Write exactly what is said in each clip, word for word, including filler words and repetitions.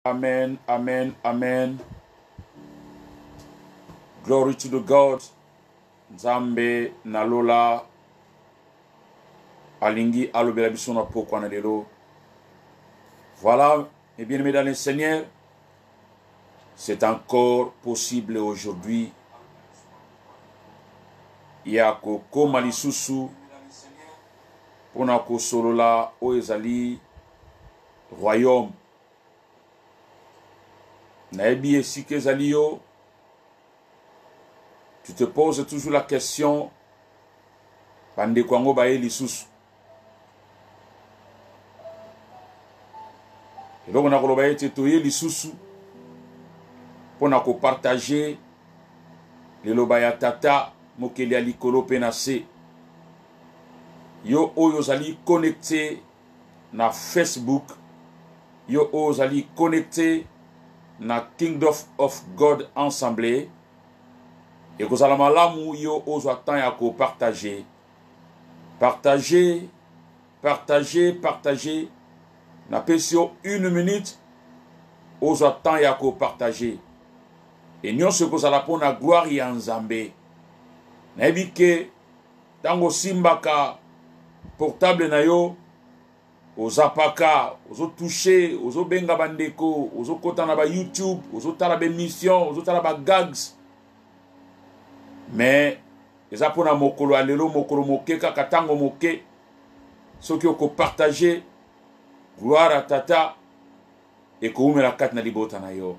Amen, amen, amen. Glory to the God. Nzambe nalola alingi alobela biso na pokwa na lelo. Voilà, mes bien-aimés dans le Seigneur, c'est encore possible aujourd'hui. Ya ko koma lisusu pona ko solola o ezali royaume. Naebi esike ezali yo. Tu te poses toujours la question, pande kwango baye lisusu. Et donc on a koloba ete toye lisusu pona ko partager le loba ya tata mokeli alikolo penase. Yo oyo zali connecté na Facebook, yo oyo zali connecté na Kingdom of God Ensemble. Et que ça malamu yo ozo attend ya ko partager. Partager, partager, partager. Na pesio une minute ozo attend ya ko partager. Et nyon se ko ça la pona gloire ya Nzambe. Na ebike tango simbaka portable na yo ozapaka, ozo toucher, ozo benga bandeko, ozo kota na ba YouTube, ozo tala ba émission, ozo tala ba gags. Mais eza pona mokolo alelo mokolo moke kaka tango moke soki oko partager gloire à tata et ko umela kat na libota na yo.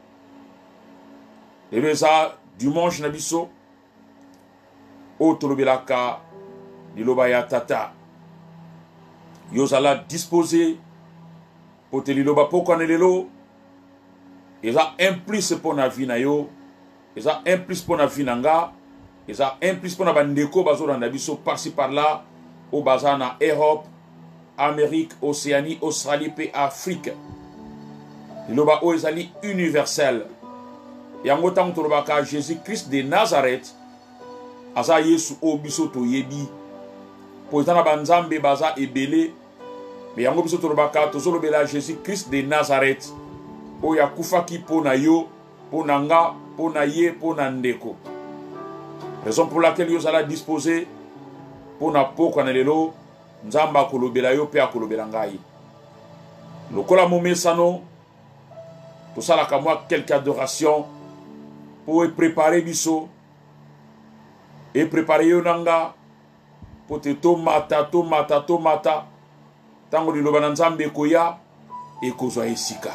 Lelo eza dimanche na biso o tolobelaka liloba ya tata. Yo zala disposé pour te liloba poko na lelo. Eza implice pona vi na yo. Eza implice pona vi na nga. Eza implice pona bandeko bazolanda biso par-ci par-là au baza na Europe, Amérique, Océanie, Australie pe Afrique. Liloba o ezali universel. Yango tango tolobaka Jésus-Christ de Nazareth aza Yesu o biso to yebi. Po ezana banzambe baza ebele. Mais yango biso tolobaka tozolobela Jésus-Christ de Nazareth. O ya kufaki pona yo, pona nga, pona ye, pona ndeko. Raison pour laquelle yo sala disposé pona poko na lelo nzamba kolobela yo pe akolobela ngai. Lokola momesano to sala ka moi quelque adoration pour préparer biso et préparer yo nanga pour te tomata tomata tomata tango liloba na nzambe koya e kozwa esika.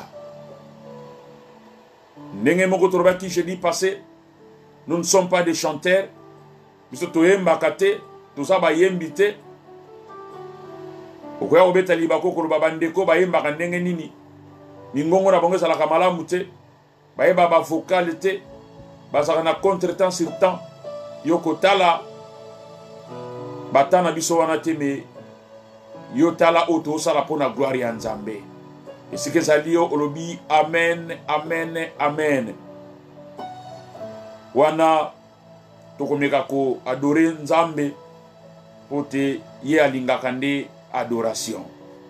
Ndenge moko tolobaki jeudi passé, nous ne sommes pas des chanteurs. Biso toyembaka te, toza bayembi te. Okoya kobeta libako koloba bandeko bayembaka ndenge nini. Mingongo na bango ezalaka malamu te. Bayeba ba vocal te. Bazaka na contretemps sur temps. Yo kotala batana biso wana te, me yo tala oto osala pona gloire ya Nzambe. Esike ezali yo olobi amen, amen, amen. Wana tokomeka ko adorer Nzambe pote ye alingaka nde adoration.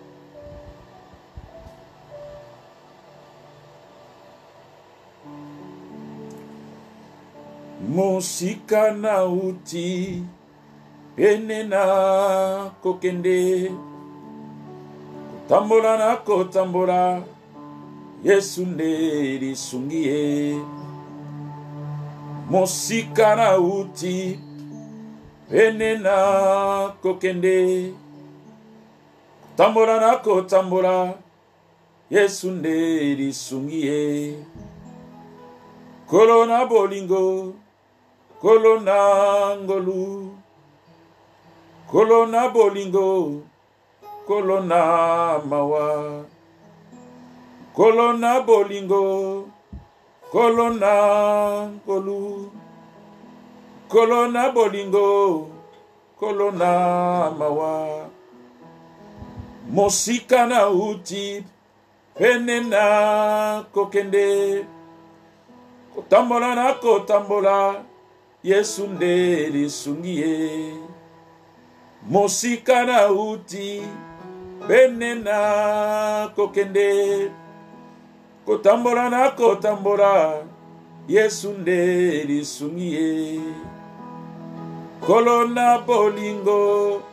Mosika na uti pene na kokende tambola na kotambola Yesu nde lisungie. Mosika na uti pene na kokende tambola na kotambola Yesu nde lisungie. Kolo na bolingo, kolo na ngolu, kolo na bolingo, kolo na mawa, kolo na bolingo, kolo na ngolu, kolo na bolingo, kolo na mawa. Mosika na uti pene na kokende kotambola na kotambola Yesu nde lisungie. Mosika na uti pene na kokende kotambola na kotambola Yesu nde lisungi ye kolona bolingo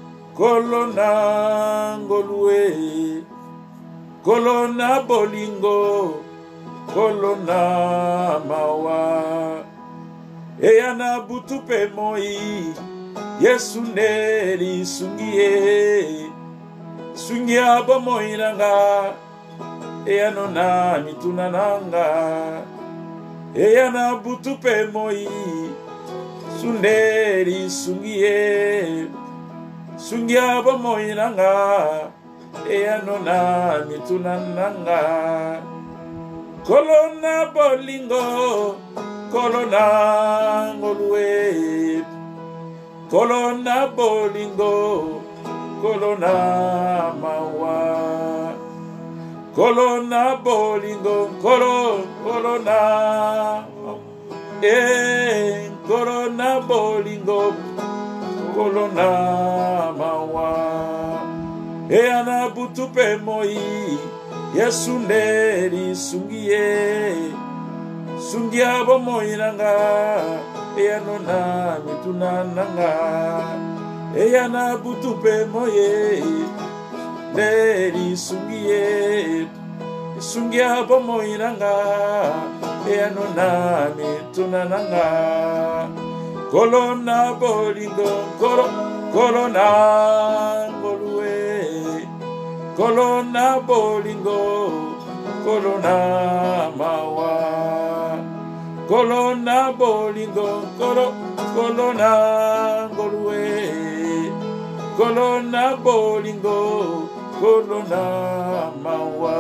kolona ngolue kolona bolingo kolona mawa eyana butupe moi Yesu nde lisungi ye sungi abo moi nanga eyano na mituna nanga eyana butupe moi sunde lisungi ye sungi abo moi nanga eyano na mituna nanga kolona bolingo kolona ngolue kolona bolingo kolona mawa kolona bolingo kolo kolona eh kolona bolingo kolona mawa eyana butupe moi Yesu nde lisungi ye sungi abo moi nanga eyano na mituna nanga eyana butupe moye nde lisungi ye sungi abo moi nanga eyano na mituna nanga kolona bolingo kolo kolona ngolue kolona bolingo kolona mawa kolona bolingo kolo kolona ngolue kolona bolingo kolona mawa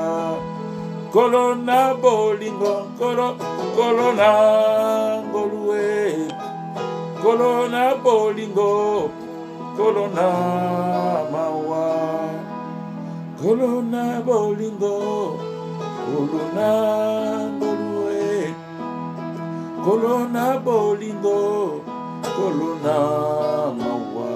kolona bolingo kolo kolona ngolue kolona bolingo kolona mawa kolona bolingo kolona ngolue kolona bolingo kolona mawa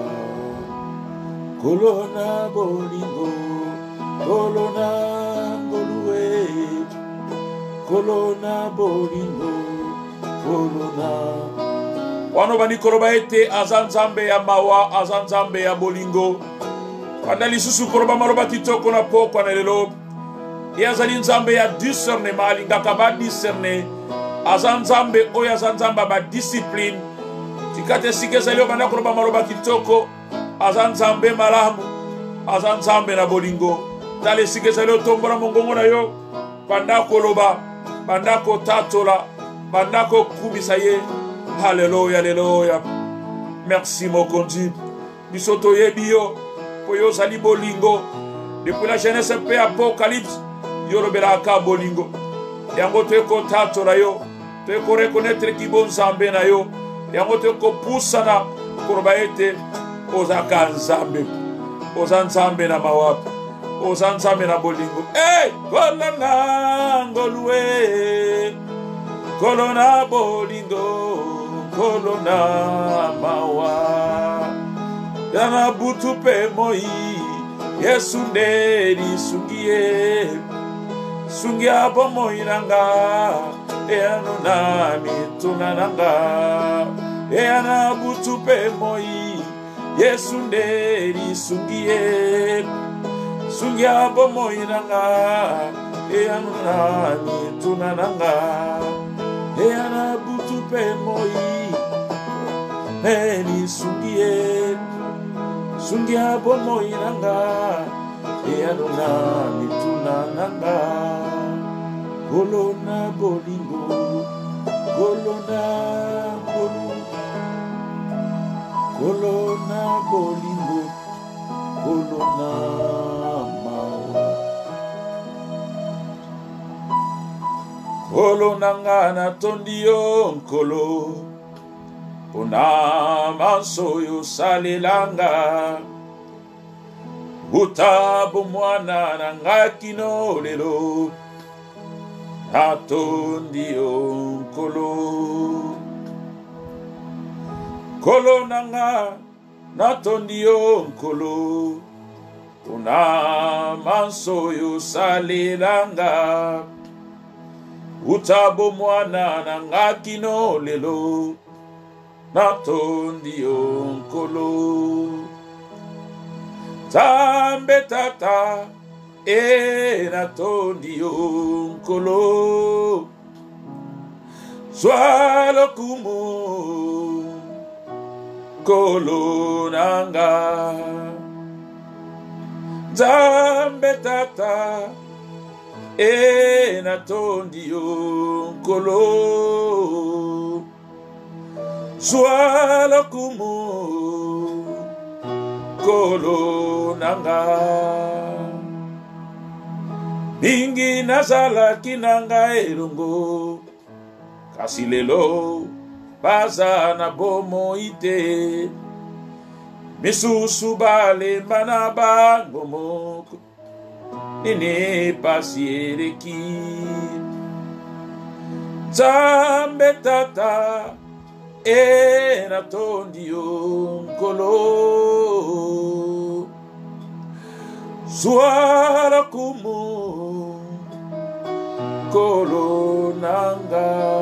kolona bolingo kolona ngolue kolona bolingo kolona wano bani koroba ete azanzambe ya mawa azanzambe ya bolingo pandali susu koroba maroba kitoko na poko na lelo yazali nzambe ya discernement alingaka ba discerner azanzambe oyo azanzamba ba discipline tikate sikeza leo bana koroba maroba kitoko azanzambe malamu azanzambe na bolingo tale sikeza leo tombola mongongo na yo bandako loba bandako tatola bandako kumisa ye Alléluia, alléluia. Merci mon conduit. Bisoto yebio, poyo sali bolingo. Depuis la Genèse pe Apocalypse, yorobela ka bolingo. Yango te ko tato na yo, te ko reconnaître ki bon zambe na yo. Yango te ko pusana korbaete ozaka nzambe. Ozanzambe na mawap. Ozanzambe na bolingo. Eh, kolona ngolue. Kolona bolingo. Kolona mawa yana butupe moi Yesu nde lisungi ye sungi abo moi nanga eyano na mituna nanga eyana butupe moi Yesu nde lisungi ye sungi abo moi nanga eyano na mituna nanga eyana butupe moi Eli sungie sungia bomo inanga eanona mituna nanga kolona bolingo kolona bolu kolona bolingo kolona mawa kolona ngana tondio nkolo Puna mansoyo salilanga Utabu mwana nangakino lelo Natondio kolo Kolo nanga Natondio kolo una mansoyo salelanga utabo mwana nanga kino lelo natondi onkolo Zambe tata e natondi onkolo swalo kumu kolo nanga Zambe tata e natondi onkolo swalo kumu kolo nanga Bingi nazala kinanga elongo Kasi lelo baza na bomo ite Misusu bale mana bango moko Nene pasiereki Zambe tata e natondi onkolo Swara kumu kolo nanga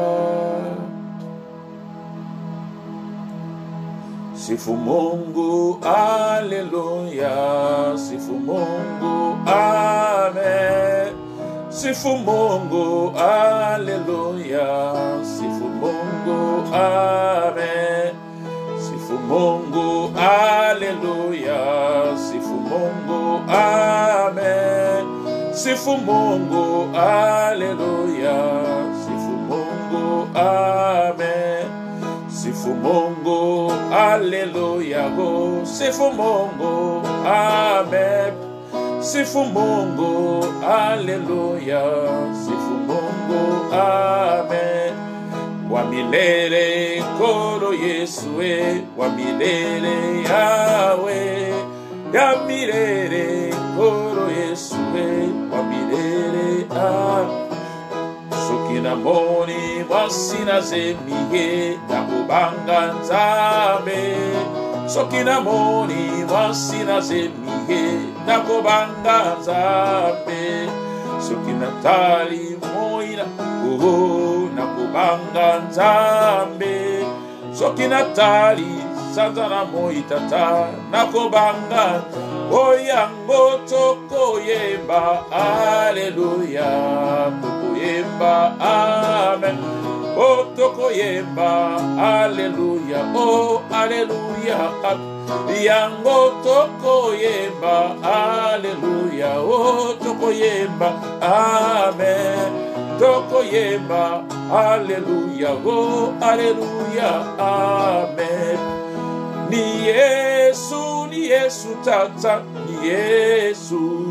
Sifu Mungu haleluya Sifu Mungu amen Sifu Mungu haleluya Sifu Mungu amen Sifu Mungu haleluya Sifu Mungu amen Sifu Mungu haleluya Sifu Mungu amen Sifu Mungu haleluya go Sifu Mungu amen Sifu Mungu haleluya Sifu Mungu amen Wa milele koro Yesue Wa milele Yahweh Ya milele koro Yesue Wa milele ah Sokina moni wasina zemihe Nakubanga nzambe Sokina moni wasina zemihe Nakubanga nzambe Sokina tali moina Uhu nakubanga nzambe Sokina tali Santana moitata Nakubanga Oyango toko yemba Aleluya Toko yemba Amen Oh toko yemba Aleluya Oh Aleluya Yango toko yemba Aleluya Oh toko yemba Amen Toko yemba Aleluya Oh Aleluya Amen Ni Yesu, ni Yesu tata, ni Yesu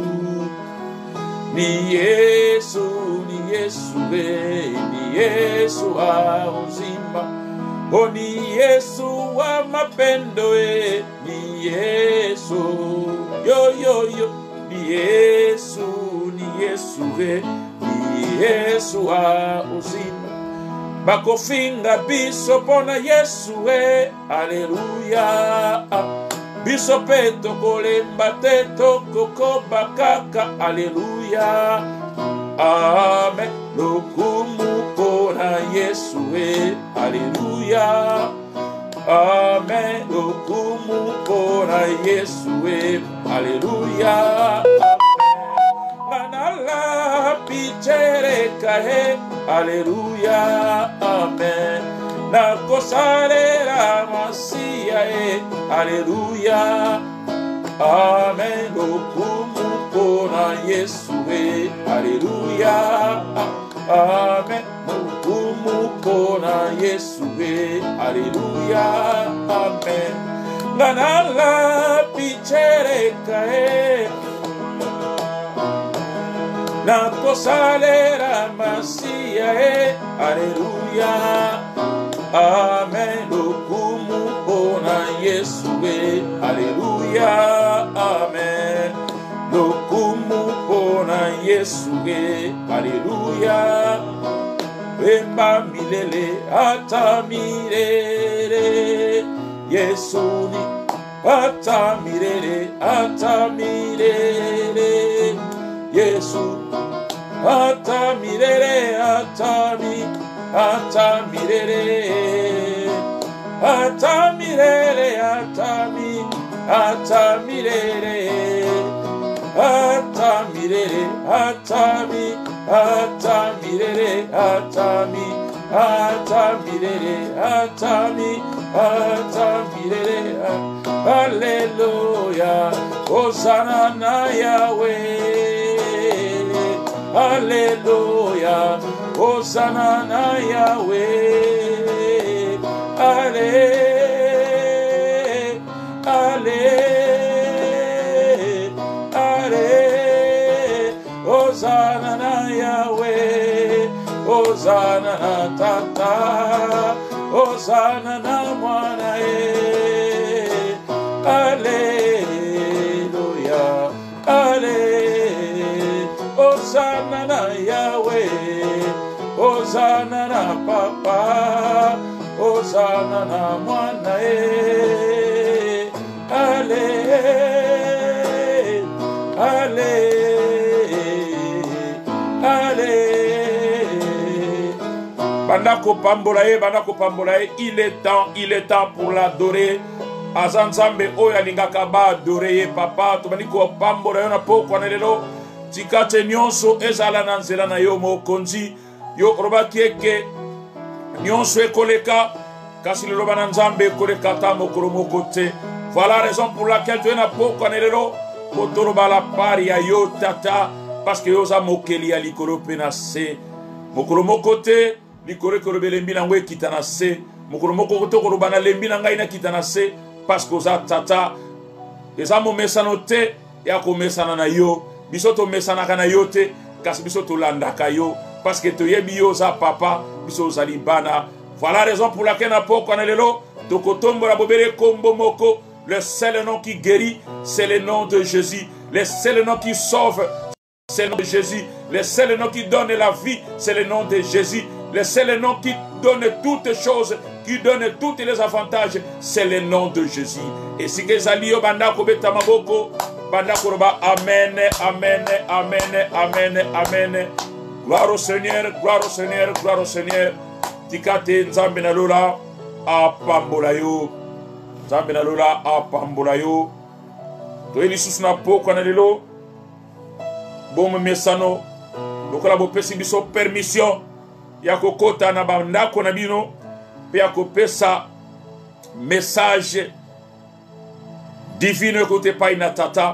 Ni Yesu, ni Yesu we, ni Yesu wa uzima O ni Yesu wa mapendo we, ni Yesu Yo yo yo, ni Yesu, ni Yesu we, ni Yesu wa uzima Bakofinga biso pona Yesu we, Aleluya Biso peto kolemba teto koko bakaka, Aleluya Amen Lokumu pona Yesu we, Aleluya Amen Lokumu pona Yesu we, Aleluya Manala pichere kahe Aleluya Amen Nakosalera masia e Aleluya Amen Lokumu pona Yesu e Aleluya Amen Lokumu pona Yesu e Aleluya Amen Nanala pichere kae Nakosalera masia e Aleluya Amen Lokumu pona Yesu e Aleluya Amen Lokumu pona Yesu e Aleluya Wemba milele ata milele Yesu ni atamirere, atamirere, Yesu, atamirere, atami, atamirere, atamirere, atami, atamirere, atamirere, atami, atamirere, atami, atamirere, atami, atamirere, Alléluia, Hosanna na Yahweh, Alléluia, Hosanna na Yahweh, Allé, allé, allé, Hosanna na Yahweh, Hosanna na Tata, Hosanna na Mwanae. Alléluia, Allé, Hosanna na Yahweh, Hosanna na Papa, Hosanna na Mwanae. Allé, allé, allé. Bandako pambolae, bandako pambolae, il est temps, il est temps pour l'adorer. Azanzambe oya lingaka ba adorer papa tobani ko pambola yona poko anelelo tikate nyonso ezala na nzela na yo mokonzi yo roba kieke nyonso ekoleka kasi le loba na nzambe ekoleka ta mokolo moko te. Voilà la raison pour laquelle tu es na poko anelelo kotoroba la pari ya yo tata parce que yo za mokeli ya likolo pena se mokolo moko te likolo kolobe lembi na ngwe kitana se mokolo moko to koloba na lembi na ngai na kitana se parce que za tata eza mo mesano te ya ko mesana na yo biso to mesana kana yo te kasi biso to landaka yo parce que to yebi yo za papa biso za libana. Voilà la raison pour laquelle na poko na lelo to kotombo la bobere kombo moko. Le seul nom qui guérit c'est le nom de Jésus. Le seul nom qui sauve c'est le nom de Jésus. Le seul nom qui donne la vie c'est le nom de Jésus. Le seul nom qui donne toutes choses, qui donne tous les avantages, c'est le nom de Jésus. Et si que Zalio Bandako Betamaboko, Bandako Roba, Amen, Amen, Amen, Amen, Amen. Gloire au Seigneur, gloire au Seigneur, gloire au Seigneur. Tikate Nzambenalola, a Pambolayo. Nzambenalola, a Pambolayo. Toeli Susna Poko Nalelo. Bon Mesano. Lokola Bo Pesibiso permission. Yako kota na bandako na bino pe yako pesa message divine kote pa ina tata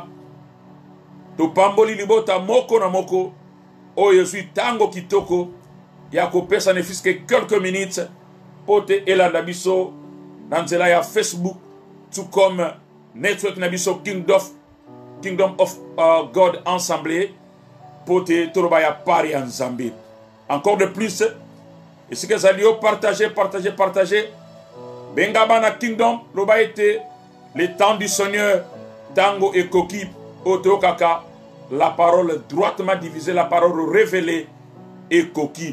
to pamboli libota moko na moko o yesu tango kitoko yako pesa ne fiske quelques minutes pote elanda biso na nzela ya Facebook tout comme network na biso Kingdom Kingdom of uh, God Ensemble pote toroba ya pari en Zambie. Encore de plus, et ce que ça lui a partagé, partagé, partagé. Bengabana Kingdom, l'oba été le temps du Seigneur, Tango et Koki, Otokaka, la parole droitement divisée, la parole révélée et Koki.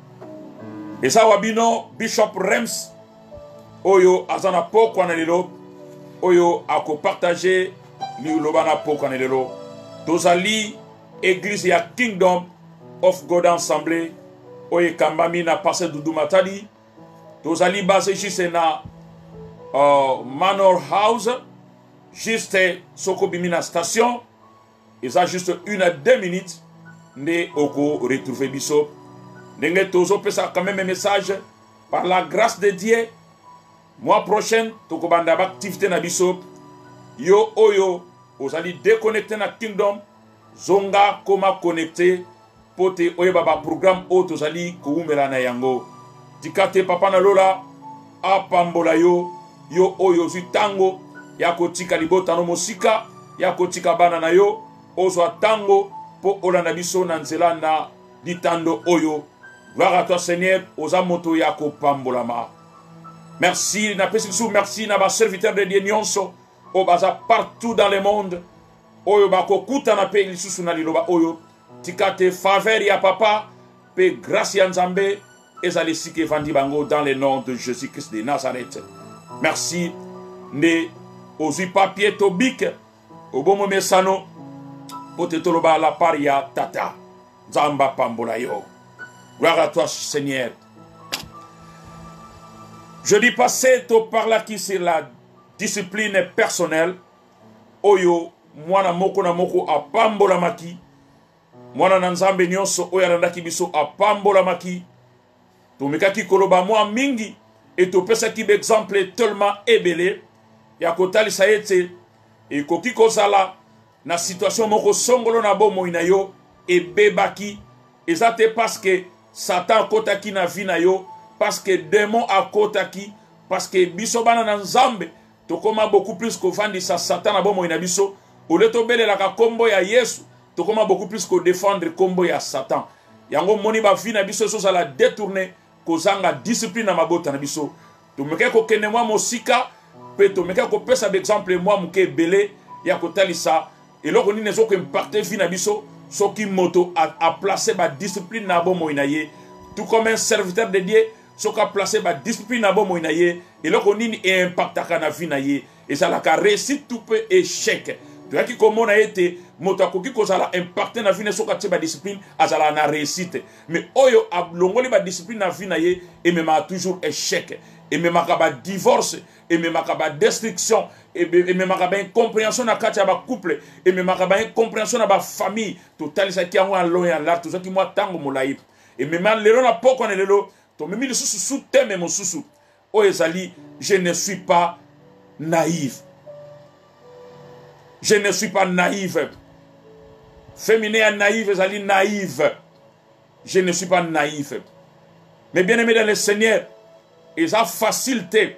Et ça, Wabino, Bishop Rems, Oyo, Azana Poko Anelelo, Oyo, Ako partagé, Liu Lobana Poko Anelelo. Tozali, Église ya Kingdom of God Ensemble, Oye Kambami na passé Doudou Matali, Tozali basé juste na uh, Manor House, juste Sokobimi na station, et ça juste une à deux minutes, ne oko retrouver biso. N'engé tozo pesa quand même un message, par la grâce de Dieu, mois prochain, toko banda activité na biso, yo oyo, ozali déconnecté na Kingdom, zonga koma connecté, pote oye baba programme auto zali kuumela na yango. Tikate papa na lola, apambola yo, yo oyo zitango, yako tika libota no mosika, yako tika bana na yo, ozo tango, po olanda biso na nzela na ditando oyo. Gloire à toi Seigneur, oza moto yako pambolama. Merci, na pesisou, merci na ba serviteur de Dieu nyonso, o baza partout dans le monde. Oyo bako kuta na pe lisusu na liloba oyo. Tikate faveur ya papa, pe grâce ya Nzambe, ezali sike vandi bango dans le nom de Jésus-Christ de Nazareth. Merci, ne ozui papier to bic obomo mesano pote toloba la paria tata Zamba pambola yo. Gloire à toi Seigneur. Je dis passer to par là qui c'est la discipline personnelle. Oyo mwana moko na moko apambola maki. Mwana na nzambe nyonso oyo alandaki biso apambola maki. Tomekaki koloba mwa mingi et topesaki exemple tellement ebele ya kotalisa ete ekoki kozala na situation moko songolo na bomoi na yo ebebaki ezate parce que Satan akotaki na vi na yo, parce que démon akotaki, parce que biso bana na nzambe tokoma beaucoup plus kovandisa Satan na bomoi na biso ole tobelelaka kombo ya Yesu tokoma beaucoup plus ko défendre kombo ya Satan. Yango moni ba vi na biso so sala détourner kozanga discipline na mabota na biso. Tomeke ko kene mwa mosika pe tomeke ko pesa exemple mwa muke belé ya kotalisa eloko nini ezo ko impacter vi na biso soki moto a, a placé ba discipline na bomoi na ye, tout comme un serviteur de Dieu soki a placé ba discipline na bomoi na ye eloko nini e impactaka na vi na ye ezalaka réussite tout peu échec. Toyaki komona ete moto akoki kozala impacté na vi na soki atie ba discipline azala na réussite, mais oyo ablongoli ba discipline na vi na ye emema toujours échec, ememaka ba divorce, ememaka ba destruction, ememaka ba incompréhension na kati ya ba couple, ememaka ba incompréhension na ba famille. Totalisa ki yango en long et en large tozaki mwa tango molai emema lelo na poko na lelo to memi lisusu sous thème mosusu oyo ezali je ne suis pas naïf. Je ne suis pas naïve. Féminin à naïve, ezali naïve. Je ne suis pas naïf. Mais bien aimé dans le Seigneur, ils ont facilité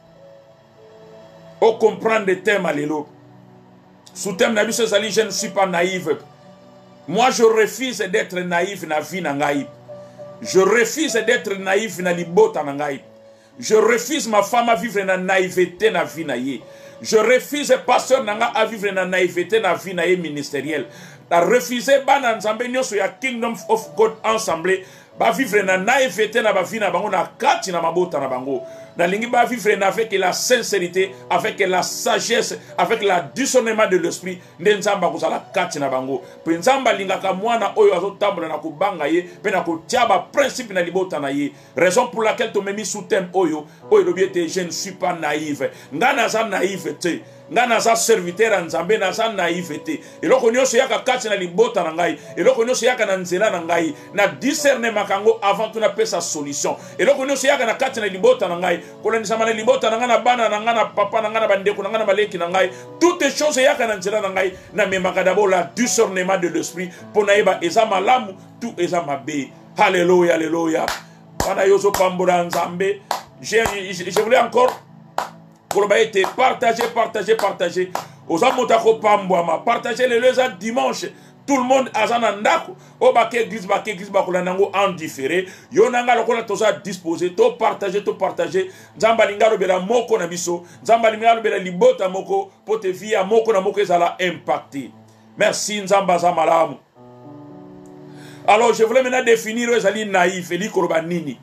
au comprendre des thèmes à l'élo. Sous thème naïf, je ne suis pas naïve. Moi, je refuse d'être naïf na vie na ngai. Je refuse d'être naïf na libota na ngai. Je refuse ma femme à vivre na naïveté na vie na ye. Je refuse pasteur nanga à vivre na naïveté na vie na ye ministériel. La refuser bana nzambe nyoso ya Kingdom of God ensemble ba vivre na naïveté na ba vie na bango na kati na mabota na bango. Na lingi ba vivre na avec la sincérité, avec la sagesse, avec la discernement de l'esprit, nzamba kozala kati na bango. Pe nzamba lingaka mwana oyo azotambola na kubanga ye, pe na kotiaba principe na libota na ye. Raison pour laquelle to memi sous thème oyo, oyo lobiete je ne suis pas naïve. Ngana za naïveté. Ngana za serviteur nzambe na za naïveté. Eloko nyonso yaka kati na libota na ngai, eloko nyonso yaka na nzela na ngai, na discernement kango avant tout na pesa solution. Eloko nyonso yaka na kati na libota na ngai, kolonisa mana libota na ngana bana na ngana papa na ngana bandeko na ngana maleki na ngai, toutes les choses yaka na nzela na ngai, na memaka d'abord la discernement de l'esprit pour naïba eza malamu, tout eza mabe. Alléluia, alléluia. Wana yozo pambola nzambe. Je, je, je voulais encore partager, partager, partager. Aux amotako pambouama, partager les leçons dimanche. Tout le monde a un andako. O baké église, baké église, bakola nango en différé. Yonanga lokola toza disposé, to partager, to partager. Nzamba lingalo bela moko na biso. Nzamba lingalo bela libota moko. Pote via moko na moko ezala impacté. Merci Nzamba zamalamu. Alors je voulais maintenant définir ezali naïf, eli koroba nini.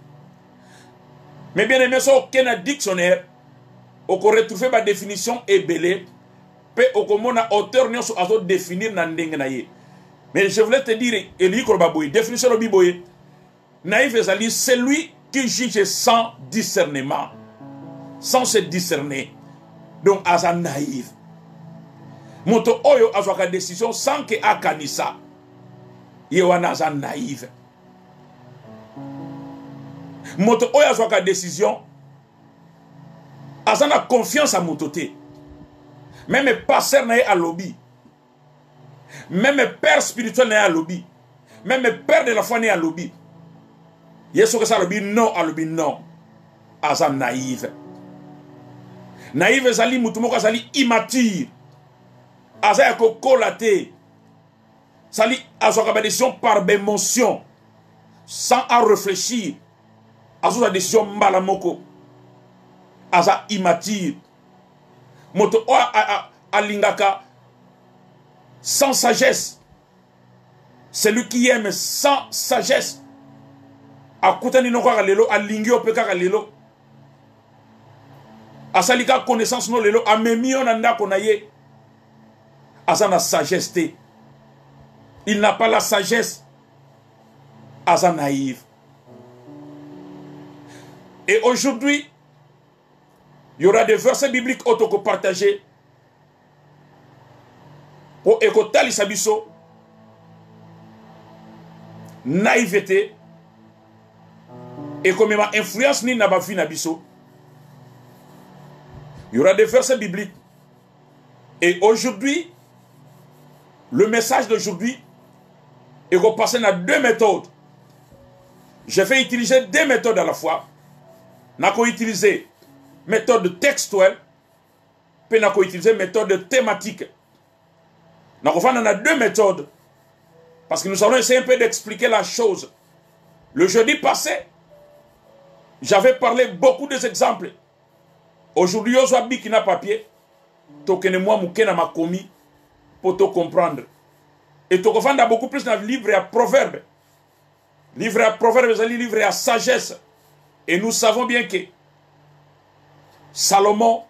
Mais bien aimé, ça aucun dictionnaire. On retrouve ma définition ébélée, puis on a auteur nyonso azo définir na ndenge na ye. Mais je voulais te dire, Eli Korobaboy, définition de Biboye, naïf ezali, c'est lui qui juge sans discernement, sans se discerner. Donc, aza naïf. Moto oyo azwaka décision sans que akanisa. Yewana aza naïf. Moto oyo azwaka décision azana confiance à mototé. Même pasteur na à lobby. Même père spirituel na à lobby. Même père de la foi na à lobby. Yeso que ça lobby non à lobby non. Azan naïve. Naïve zali mutumoko zali immature. Azaya ko kolaté. Sali azoka ba décision par émotion sans à réfléchir. Azoka décision mbala moko. Aza immature. Moto o alingaka sans sagesse. Celui qui aime sans sagesse. Akutani no kwa lelo alingi opeka lelo. asalika connaissance no lelo amemi yo na ndako na ye aza na sagesse te. Il n'a pas la sagesse, aza naïve. Et aujourd'hui, il y aura des versets bibliques auto partagés pour écouter les sabiso, naïveté, et comme ma influence ni na ba fi na biso. Il y aura des versets bibliques. Et aujourd'hui, le message d'aujourd'hui est repassé dans deux méthodes. Je vais utiliser deux méthodes à la fois. Je vais utiliser méthode textuelle, puis je vais utiliser méthode thématique. Je vais faire deux méthodes. Parce que nous allons essayer un peu d'expliquer la chose. Le jeudi passé, j'avais parlé beaucoup des exemples. Aujourd'hui, je suis qui n'a papier. Tokene moi mukena ma commis pour te comprendre. Et tu vas beaucoup plus dans le livre à proverbes. Livre à proverbes, c'est livre à sagesse. Et nous savons bien que Salomon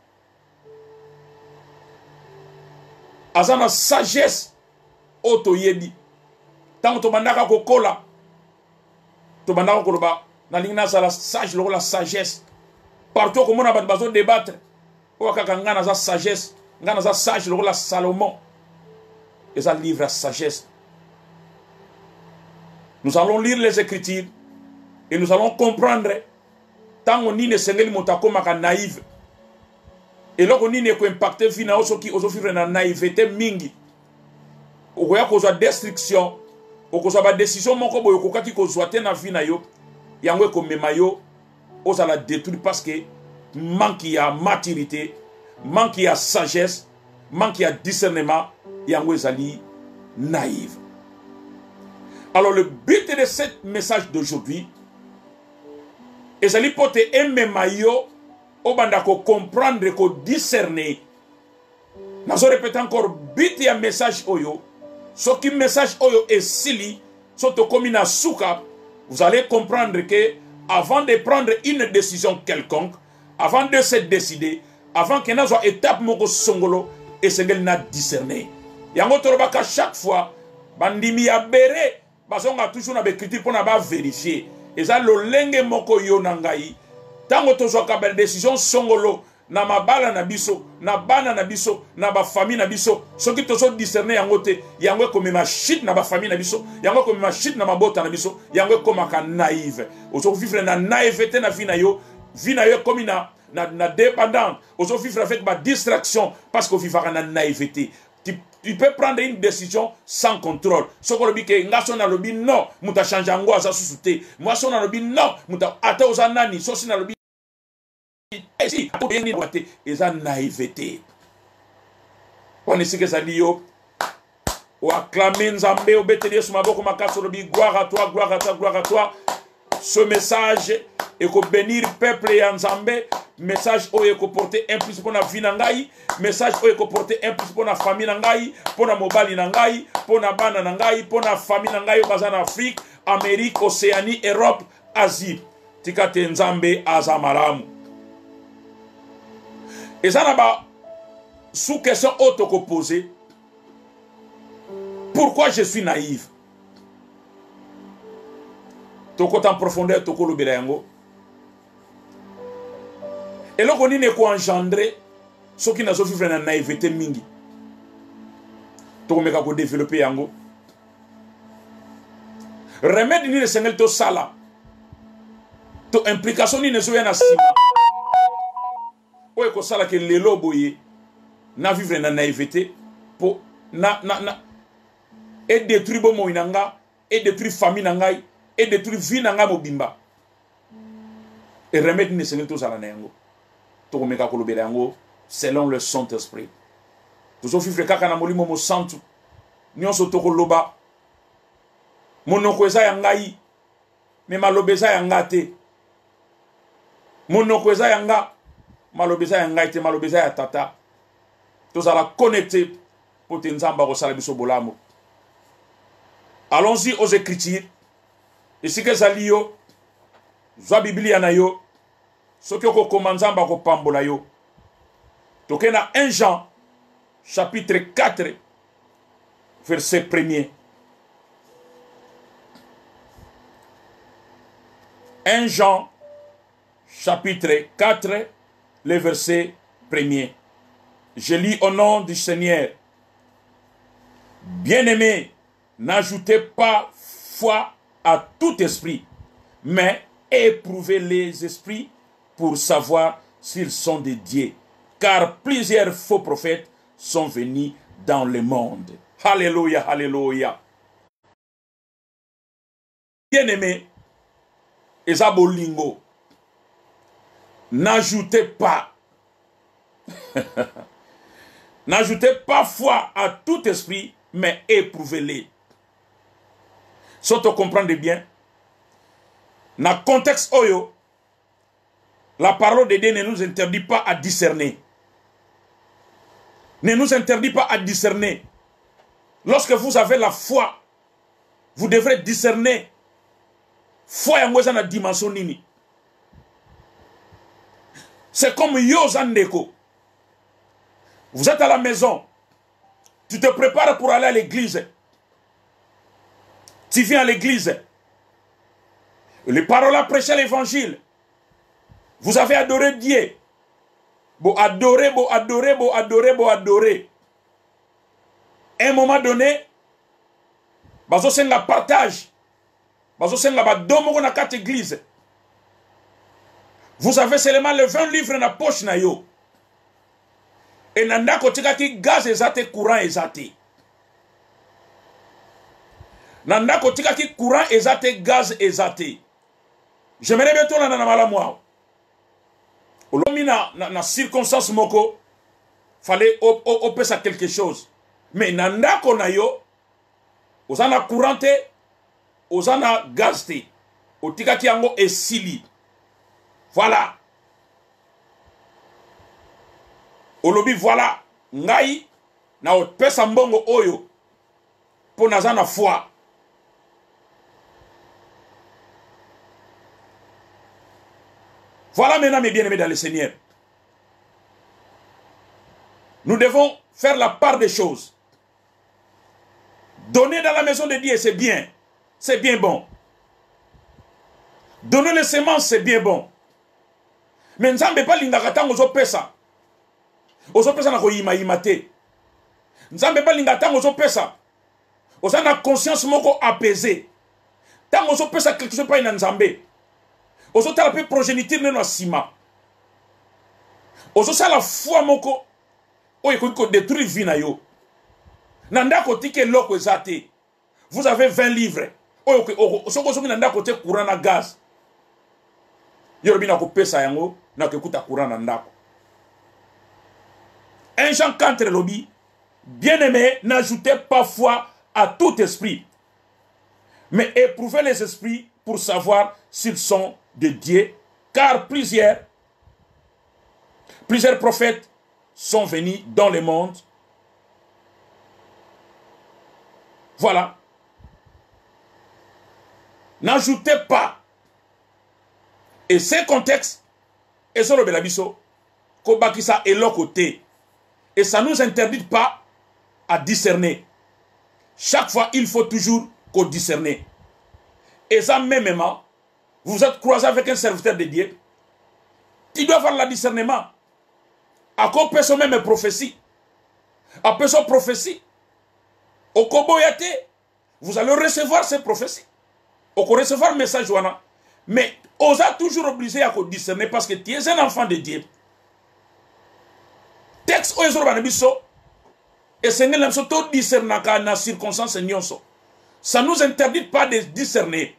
a une sagesse auto-yedi. Tant que tu as ko kola, tu as koloba, na lingna la sage, la sagesse. Partout comme on a besoin de débattre, on a une sagesse, on a une sage, la Salomon. Et ça livre à sagesse. Nous allons lire les Écritures et nous allons comprendre tant on ne sengeli motako maka naïve. Et là on ne ko impacter fina oso ki oso vivre na naïveté mingi. Okoya ko zo destruction, okozo ba décision moko boyo ko kati ko zo te na fina yo, yango ko mema yo osa la détruire parce que manque ya maturité, manque ya sagesse, manque ya discernement, yango ezali naïve. Alors le but de ce message d'aujourd'hui ezali pour te aimer mayo obanda ko comprendre, ko discerner. Nazo répète encore but ya message oyo, ce qui message oyo est sili, soto komina souka, vous allez comprendre que avant de prendre une décision quelconque, avant de se décider, avant que nazo étape moko songolo et sengel na discerner. Yango torobaka chaque fois bandimi ya bere basonga toujours na bekritir pour na ba vérifier. Et ça lo lenge moko yo nangai. Tango tozo ka ba décision songolo na mabala na biso, na bana na biso, na ba famille na biso, soki tozo discerner yango te, yango ko mema shit na ba famille na biso, yango ko mema shit na mabota na biso, yango ko maka naïve. Ozo vivre na naïveté na vie na yo, vie na yo comme na na, na dépendante. Ozo vivre avec ma distraction parce que vivra na naïveté. Tu, tu peux prendre une décision sans contrôle. Ce qu'on dit que ngaso na lobi non, muta changer ngo asa susute. Moi son na lobi non, muta ata ozanani, so na lobi si atoni wate eza naïveté. On est que ça dit yo ou acclamer Nzambe ou betelier sur maboko makaso lobi gloire à toi, gloire à toi, gloire à toi. Ce message et ko bénir peuple et Nzambe, message o eko porter un plus pour na vie na ngai, message o eko porter un plus pour na famille na ngai, pour na mobali na ngai, pour na bana na ngai, pour na famille na ngai baza na Afrique, Amérique, Océanie, Europe, Asie. Tikate Nzambe azamaramu. Et ça n'a pas sous question auto ko poser. Pourquoi je suis naïf? Toko en profondeur, toko lo belayango. Et là, on est engendré ce qui n'a pas fait une naïveté mingi. Toko meka ko développer yango. Remède ni le Seigneur to sala. To implication ni ne so yana sima. Oye ko sala ke lelo boye na vivre na naïveté pour na na na et détruire bo mo inanga et détruire famille nangai et détruire vie nanga mobimba. Et remède ni Seigneur to sala na yango. To meka ko lobela yango selon le Saint-Esprit. To so vivre kaka na molimo mo santu. Nyonso to ko loba. Monoko eza yangai me malobeza yangate. Monoko eza yanga malobeza yangai te malobeza ya tata. To sala connecter pour te nzamba ko sala biso bolamo. Allons-y aux Écritures. Ici que zali yo zwa Biblia na yo soki ko komanzamba ko pambola yo Tokena un Jean, chapitre quatre, verset premier. un Jean, chapitre quatre, le verset premier. Je lis au nom du Seigneur. Bien-aimés, n'ajoutez pas foi à tout esprit, mais éprouvez les esprits pour savoir s'ils sont de Dieu. Car plusieurs faux prophètes sont venus dans le monde. Alléluia, alléluia. Bien-aimés, Esabolingo, n'ajoutez pas, n'ajoutez pas foi à tout esprit, mais éprouvez-les. Si tu comprends bien, dans le contexte oyo, la parole de Dieu ne nous interdit pas à discerner. Ne nous interdit pas à discerner. Lorsque vous avez la foi, vous devrez discerner. Foi yango eza na dimension nini. C'est comme Yozandeko. Vous êtes à la maison. Tu te prépares pour aller à l'église. Tu viens à l'église. Les paroles à prêcher l'évangile. Vous avez adoré Dieu. Bon adorer, bon adorer, bon adorer, bon adorer. À un moment donné, bazo senga partage. Bazo senga ba domo na quatre églises. Vous avez seulement les vingt livres dans la poche na yo. Et nanda kotika ki gaz ezate courant ezate. Nanda kotika ki courant ezate gaz ezate. J'aimerais bien tout là dans la moi. Olomi na na circonstance moko fallait opérer ça quelque chose. Mais nanda kona yo ozana courant te ozana gaz te. Otika ki yango esili. Voilà. Olobi voilà. Ngai na opesa mbongo oyo po nazana foi. Voilà maintenant mes bien-aimés dans le Seigneur. Nous devons faire la part des choses. Donner dans la maison de Dieu, c'est bien. C'est bien bon. Donner les semences, c'est bien bon. Mais nzambe pa lingaka tango zo pesa. Ozo pesa na ko yima yimate. Nzambe pa lingaka tango zo pesa. Oza na conscience moko apaisée. Tango zo pesa quelque chose pa ina nzambe. Ozo tala pe progéniture neno sima. Ozo sala foi moko oyo ko détruire vie na yo. Nanda ko tike loko ezate. Vous avez vingt livres. Oyo ko soko soki nanda ko te courant na gaz. Yorobi na ko pesa yango na ko kuta courant na ndako. un Jean quatre lobby. Bien-aimés, n'ajoutez pas foi à tout esprit, mais éprouvez les esprits pour savoir s'ils sont de Dieu, car plusieurs, plusieurs prophètes sont venus dans le monde. Voilà. N'ajoutez pas. Et ces contextes, et sur le belabiso, kobakisa et l'autre côté. Et ça ne nous interdit pas à discerner. Chaque fois, il faut toujours qu'on discerne. Et ça, même, vous êtes croisé avec un serviteur de Dieu. Il doit avoir le discernement. À quoi peut-on même prophétie? À peut-on prophétie? Au Koboyate, vous allez recevoir ces prophéties. Au recevoir le message, mais on a toujours obligé à discerner parce que tu es un enfant de Dieu. Texte o ezoro banabiso et sengel namso to discerner ka na circonstance nyonso. Ça nous interdit pas de discerner.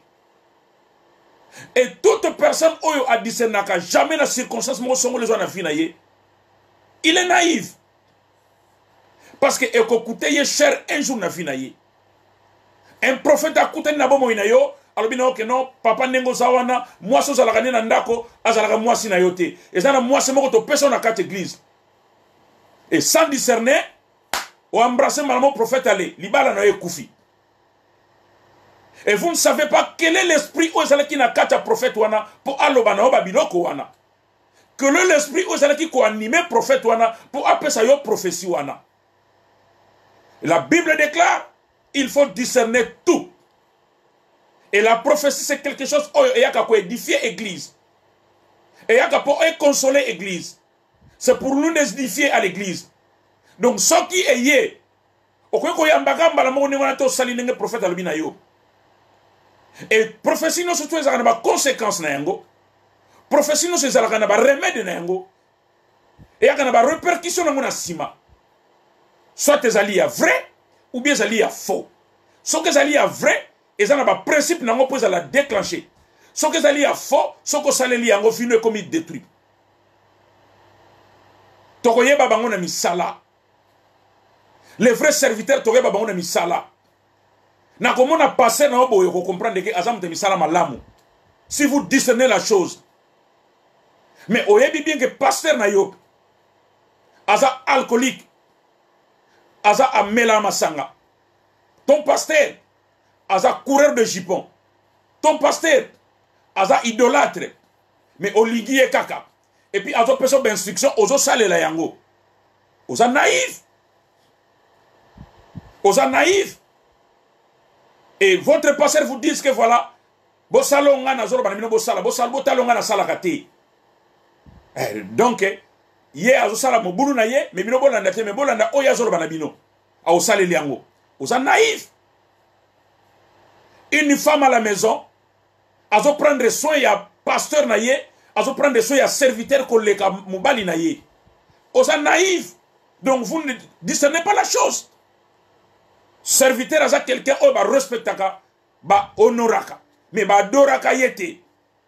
Et toute personne oyo a discerner ka jamais na circonstance mo songo les na finaye. Il est naïf. Parce que ekoute ye cher un jour na finaye. Un prophète a coûté na bomo inayo alobina que non papa nengo zawana moi so zalaka na ndako azalaka moi sina yote. Et ça na moi c'est moko to personne na quatre église. Et sans discerner, on embrasse maman prophète allé, libala na koufi. Et vous ne savez pas quel est l'esprit où est qui n'a quatre prophètes wana pour alobana oba biloko wana. que l'esprit ozala qui ko animer prophète wana pour appeler ça yo prophétie wana. La Bible déclare, il faut discerner tout. Et la prophétie c'est quelque chose oyo eyaka ko édifier église. Eyaka pour consoler église. C'est pour nous édifier à l'église. Donc ce qui est yé, okoy ko yambaka mbala mo ngona to sali ndenge prophète albina yo. Et prophétie non surtout ezaka na ba conséquences na yango. Prophétie non ezaka na ba remède na yango. Et yaka na ba répercussion na ngona sima. Soit ezali ya vrai ou bien ezali ya faux. Ce que ezali ya vrai, ezana ba principe nango po ezala déclencher. Ce que ezali ya faux, ce que saleli yango fino comme il détruit. Tokoyeba bango na misala. Les vrais serviteurs tokoyeba bango na misala. Na komona passer na obo yo comprendre que azam te misala malamu. Si vous discernez la chose. Mais oyebi bien que pasteur na yo aza alcoolique. Aza amela masanga. Ton pasteur aza coureur de jupon. Ton pasteur aza idolâtre. Mais oligi e kaka. Et puis azo personne d'instruction ozo sale la yango. Oza naïf. Oza naïf. Et votre pasteur vous dit que voilà, bo salonga na zoro banamino bo sala, bo sala bo talonga na sala kate. Donc ye azo sala mo bulu na ye, mais bino bolanda te, mais bolanda o ya zoro banabino. A o sale liango. Oza naïf. Une femme à la maison, azo prendre soin ya pasteur na ye, azo prendre soin ya serviteur koleka mobali na ye. Oza naïf. Donc vous ne discernez pas la chose. Serviteur aza quelqu'un oh ba respectaka, ba honoraka, mais ba adoraka yete.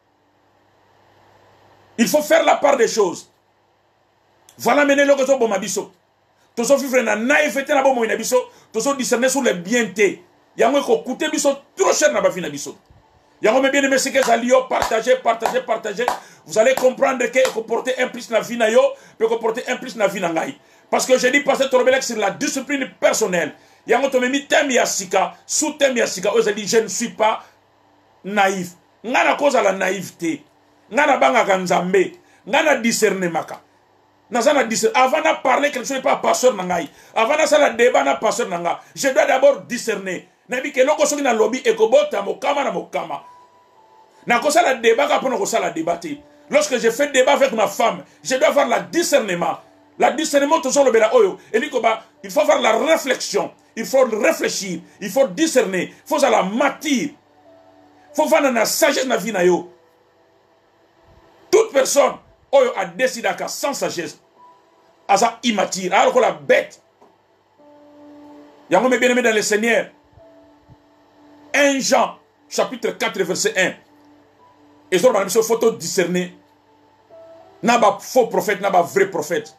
Il faut faire la part des choses. Voilà mener le gozo bomabiso. Tozo vivre na naïveté na bomo na biso, tozo discerner sur les bientés. Yango ko coûter biso trop cher na ba fina biso. Yango me bien aimé ce que ça lio partager, partager, partager. Vous allez comprendre que ko porter un plus na vie na yo, peut ko porter un plus na vie na ngai. Parce que je dis passer Torobelek sur la discipline personnelle. Yango to memi temi ya sika, sous temi ya sika, ose dit je ne suis pas naïf. Ngana cause la naïveté. Ngana banga kanzambe, ngana discerner maka. Nazana discerner. Avant de parler quelque chose pas pasteur nangai. Avant de ça la débat na pasteur nanga. Je dois d'abord discerner. Nabi ke loko soki na lobby ekobota mokama na mokama. Na kosa la débat ka pono kosa la débattre. Lorsque je fais débat avec ma femme, je dois avoir la discernement. La discernement toujours le bela oyo. Et il faut faire la réflexion. Il faut réfléchir. Il faut discerner. Il faut faire la matière. Il faut faire la sagesse na vie na yo. Toute personne oyo a décidé que sans sagesse, à ça immature, alors que la bête. Yango me bien aimé dans le Seigneur. un Jean, chapitre quatre, verset un. Et sur la photo discerner. N'a pas faux prophète, n'a pas vrai prophète.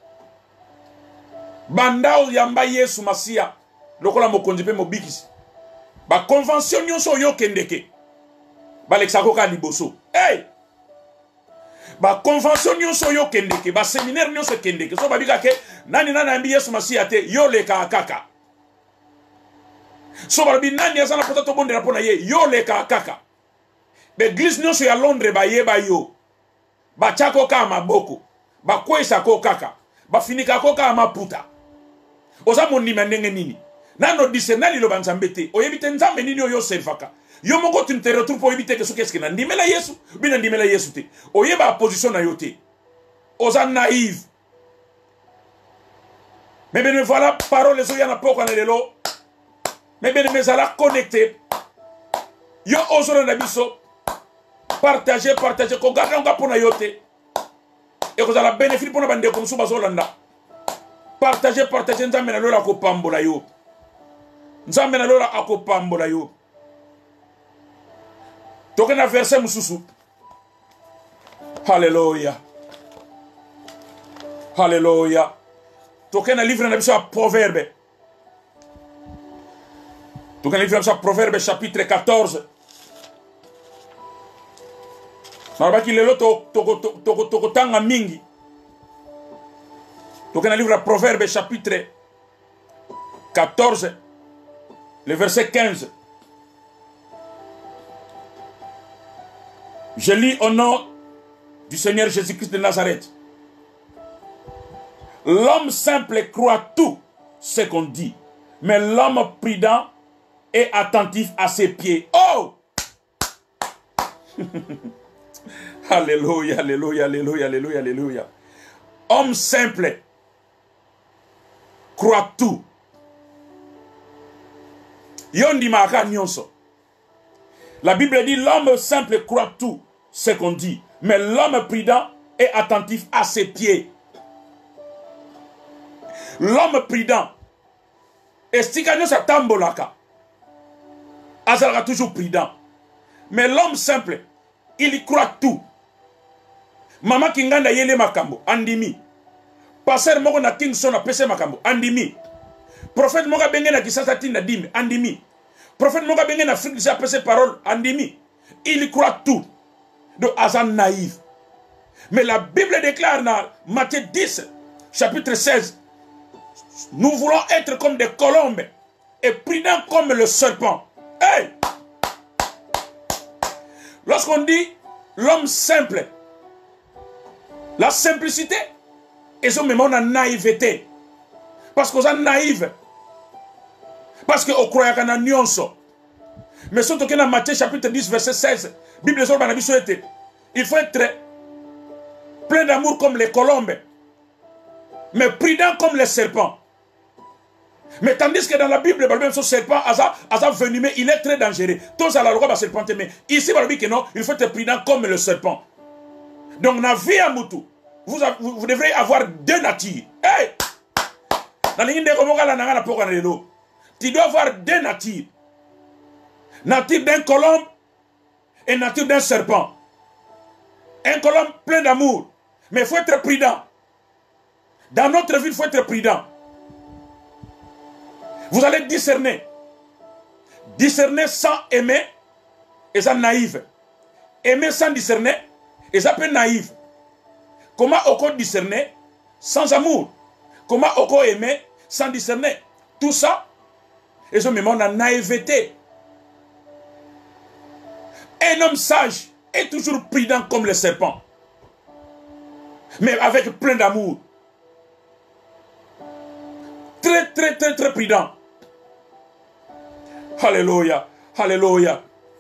Bandao yamba Yesu Masia. Lokola mo kondipe mo bikis. Ba convention nyonso yo kendeke. Ba lexako ka liboso. Hey! Ba convention nyonso yo kendeke, ba séminaire nyonso kendeke. So ba bika ke nani nani ambi Yesu Masia te yo le ka kaka. So ba bi nani azana potato bonde na pona ye yo le ka kaka. Be église nyonso ya Londres ba ye ba yo. Ba chako ka maboko. Ba kwesa ko kaka. Ba finika ko ka maputa. Oza monima ndenge nini? Nano discernali lo banzambete. Oyebite nzambe nini oyo servaka. Yo moko tu te retrouve pour éviter que ce qu'est-ce que na ndimela Yesu, bina ndimela Yesu te. Oyeba position na yote. Oza naïve. Mais ben voilà parole les oyana poko na lelo. Mais ben mais ala connecté. Yo ozolo na biso. Partager, partager ko garder nga pona yote. Et ko ala bénéfice pona bande ko musuba zolanda. Partager, partager nzambe na lola ko pambola yo. Nzambe na lola ako pambola yo. Token a verset mususu. Alléluia. Alléluia. Token a livre na biso a proverbe. Token a livre na biso a proverbe chapitre quatorze. Marabaki lelo to to to to tanga mingi. Token a livre a proverbe chapitre quatorze. Le verset quinze. Je lis au nom du Seigneur Jésus-Christ de Nazareth. L'homme simple croit tout ce qu'on dit, mais l'homme prudent est attentif à ses pieds. Oh! Alléluia, alléluia, alléluia, alléluia, alléluia. Homme simple croit tout. Yondi maka nyonso. La Bible dit l'homme simple croit tout ce qu'on dit, mais l'homme prudent est attentif à ses pieds. L'homme prudent est stikano sa tambolaka. Azalaka toujours prudent. Mais l'homme simple, il y croit tout. Mama kinganda yele makambo, andimi. Passer moko na Kingston a pese makambo, andimi. Prophète moka benge na kisasa tinda dimi, andimi. Prophète moka benge na Afrique a pese parole, andimi. Il y croit tout. Donc azan naïf. Mais la Bible déclare dans Matthieu dix, chapitre seize, nous voulons être comme des colombes et prudents comme le serpent. Hey! Lorsqu'on dit l'homme simple, la simplicité, et ça même on a naïveté. Parce qu'on a naïve. Parce qu'on croit qu'on a nuance. Mais surtout que dans Matthieu chapitre dix, verset seize, Bible sur Banabi souhaité, il faut être plein d'amour comme les colombes, mais prudent comme les serpents. Mais tandis que dans la Bible, le serpent, asa venimeux, il est très dangereux. Tous à la loi, serpent, mais ici, que non, il faut être prudent comme le serpent. Donc, dans la vie à Moutou, vous, vous, vous devrez avoir deux natures. Hey! Tu dois avoir deux natures. Nature d'un colombe et nature d'un serpent. Un colombe plein d'amour. Mais il faut être prudent. Dans notre vie, il faut être prudent. Vous allez discerner. Discerner sans aimer, et ça naïve. Aimer sans discerner, et ça peut naïve. Comment on peut discerner sans amour? Comment on peut aimer sans discerner? Tout ça, et ça même on a naïveté. Un homme sage est toujours prudent comme le serpent. Mais avec plein d'amour. Très, très, très, très prudent. Alléluia. Alléluia.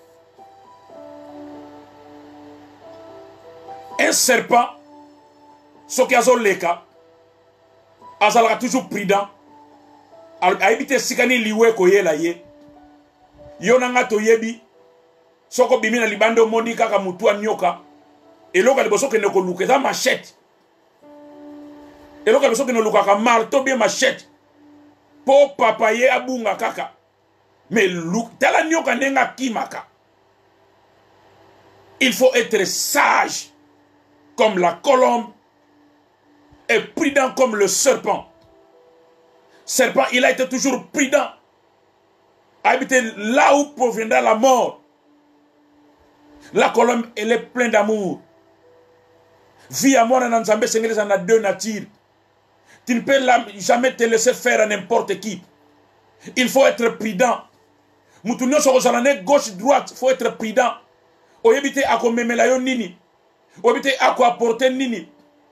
Un serpent, ce qui a le cas, azalaka toujours prudent. A évité sikani liwe koye la ye. Yonanga to yebi. Soko bimina libando mondi kaka mutua nyoka. Eloka liboso ke neko luke za machette. Eloka liboso ke no luka ka marteau bien machette. Po papaye abunga kaka. Mais look, tala nyoka nenga kimaka. Il faut être sage comme la colombe et prudent comme le serpent. Serpent, il a été toujours prudent. Habiter là où proviendra la mort. La colombe, elle est pleine d'amour. Vie à mort en Nzambé, Seigneur, en a deux natures. Tu ne peux jamais te laisser faire à n'importe qui. Il faut être prudent. Moutounio Sorozalane, gauche-droite, il faut être prudent. Oyebite ako memelayo nini. Oyebite ako apporter nini.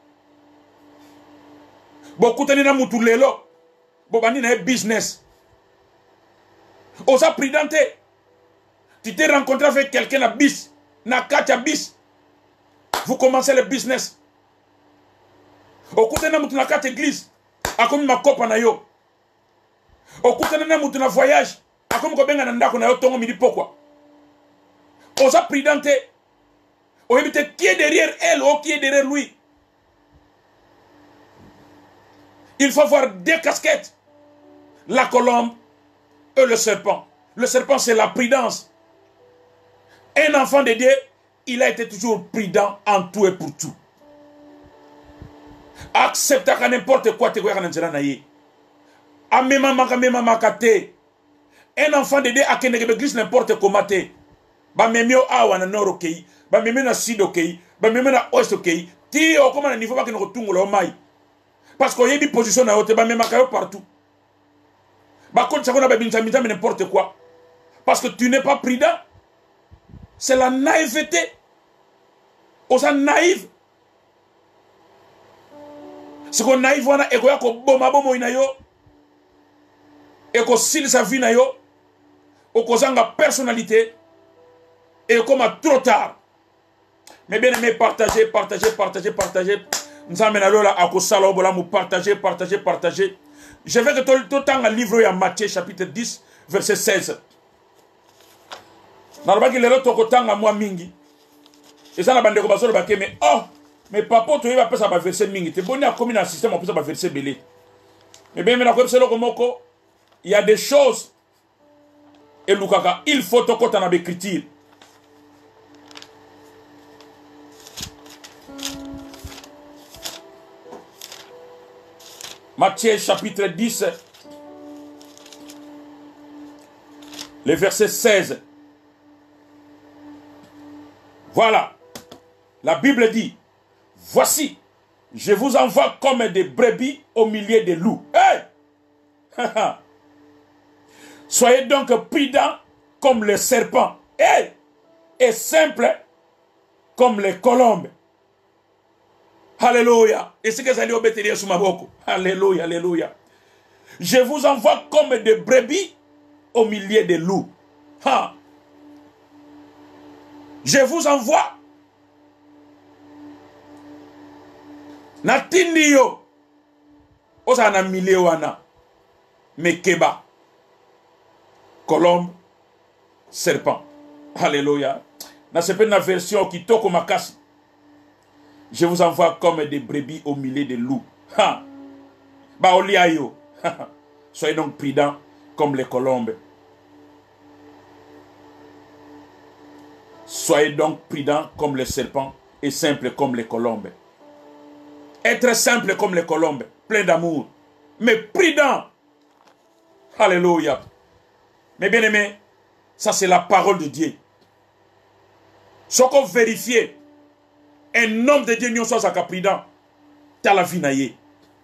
Bokutani na moutulelo. Bobani na business. Osa prudente. Tu t'es rencontré avec quelqu'un à bis. Na katia bis. Vous commencez le business. Okutani na moutou na kat église. Akomi makopa na yo. Okutani na moutou na voyage. Akomi kobenga na ndako na yo tongo midi pokwa. Osa prudente. Oyebite qui est derrière elle ou qui est derrière lui. Il faut avoir deux casquettes. La colombe et le serpent. Le serpent, c'est la prudence. Un enfant de Dieu, il a été toujours prudent en tout et pour tout. Accepte à n'importe quoi te quoi naye. Amema maka mema makate. Un enfant de Dieu a kene l'église n'importe comment te. Ba memio awa na nord okei, ba memio na sud okei, ba memio na ouest okei. Ti o comment na niveau ba ke no tungu lo mai. Parce qu'il y a des positions à haute, même partout. Bah, quand ça va n'importe quoi. Parce que tu n'es pas prudent. C'est la naïveté. On s'en naïve. Ce qu'on naïf wana eko ya ko boma bomo ina yo. Eko sil sa vie na yo. Oko zanga personnalité. Et comme à trop tard. Mais bien aimé, partagez, partagez, partagez, partagez. Nous sommes là à Kosala Obola, nous partagez, partagez, partagez. Je vais que tout le temps à livre à Matthieu chapitre dix, verset seize. Nalobaki lelo tokotanga mwa mingi. Et ça na bande ko basolo bake mais oh, mais papa to yeba pesa ba verset mingi. Te boni a commis dans système on pesa ba verset belé. Mais bien mais na ko pesa loko moko, il y a des choses et lukaka, il faut to kota na l'écriture. Matthieu chapitre dix, le verset seize. Voilà. La Bible dit, voici, je vous envoie comme des brebis au milieu des loups. Hey! Soyez donc prudents comme les serpents. Hey! Et simples comme les colombes. Alléluia. Et c'est que ça dit au bétérier sous ma boque. Alléluia, alléluia. Je vous envoie comme des brebis au milieu des loups. Ha. Je vous envoie. Natindi yo. Osana milieu wana. Mekeba. Colombe. Serpent. Alléluia. Dans cette version qui toko makasi. Je vous envoie comme des brebis au milieu des loups. Ha! Ba oliayo. Soyez donc prudents comme les colombes. Soyez donc prudents comme les serpents et simples comme les colombes. Être simple comme les colombes, plein d'amour, mais prudent. Alléluia. Mais bien aimé, ça c'est la parole de Dieu. Ce qu'on vérifie. Un homme de Dieu n'y soit pas prudent. T'as la vie naïe.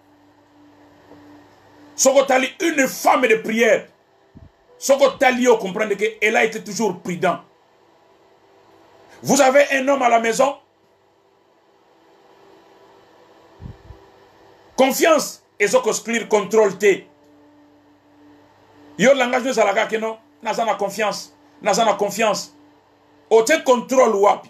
Soko tali une femme de prière. Soko tali au comprendre qu'elle a été toujours prudent. Vous avez un homme à la maison. Confiance. Et soko clear contrôle T. Yo langage de salaga que non. Nazana confiance. Nazana confiance. Ote contrôle wapi.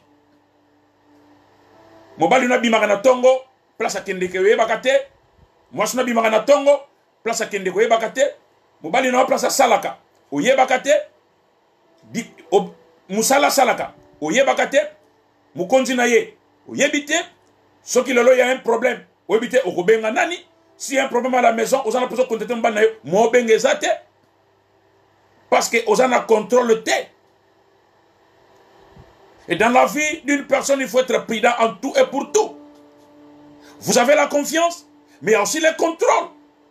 Mobali na bimaka na tongo, place a kende ke yebaka te. Mwasi na bimaka na tongo, place a kende ko yebaka te. Mobali na place a salaka, o yebaka te. Di, o, musala salaka, o yebaka te. Mukonzi na ye, o yebite. Soki lolo y a un problème, o yebite o kobenga nani. Si y a un problème à la maison, osana poso kontete mbali na yo, mo benge zate. Parce que osana contrôle te. Et dans la vie d'une personne, il faut être prudent en tout et pour tout. Vous avez la confiance, mais il y a aussi le contrôle.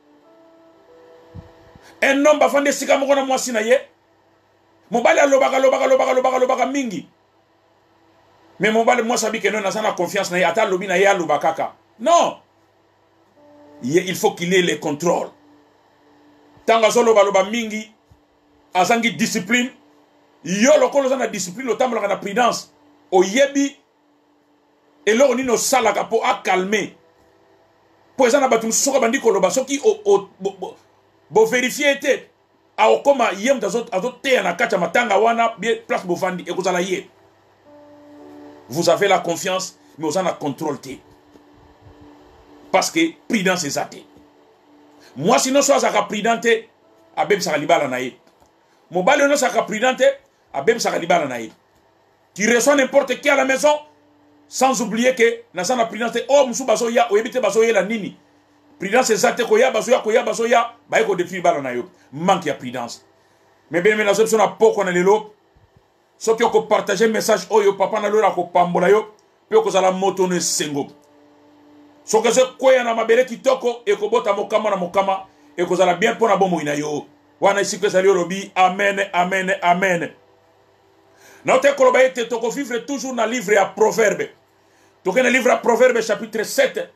Un homme va faire des cigares, moi, moi, sinaye. Mon bali a lobaga, lobaga, lobaga, lobaga, lobaga, mingi. Mais mon bali, moi, sabi que non, n'a pas confiance, n'a pas lobi, n'a pas lobakaka. Non. Il faut qu'il ait le contrôle. Tant que loba, loba, mingi, azangi discipline. Yo lokolo na discipline lo tambola na prudence o yebi et là on ni no sala ka po a calmer po ezana batu soka bandi ko loba soki o o bo, bo vérifier te a o koma yem dazot azot te na kacha matanga wana bien place bo fandi e kozala ye. Vous avez la confiance mais vous en a contrôle te parce que prudence est zate. Moi sinon soit za ka prudente abem sa libala na ye. Mon bali no sa ka prudente abem sa libala naï. Tu reçois n'importe qui à la maison sans oublier que dans la prudence oh musu baso ya o yebite baso ya la nini. Prudence exacte ko ya baso ya ko ya baso ya ba ko détruire bala na yo. Manque ya prudence. Mais bien mais la option a poko na lelo. So ki ko partager message oh yo papa na lora ko pambola yo pe ko sala moto ne sengo. So que se ko ya na mabele kitoko e ko bota mokama na mokama e ko sala bien pona bomo ina yo. Wana isi que sali robi amen amen amen. Notre colobaïte toko vivre toujours dans le livre à Proverbe. Donc dans le livre à Proverbe chapitre sept.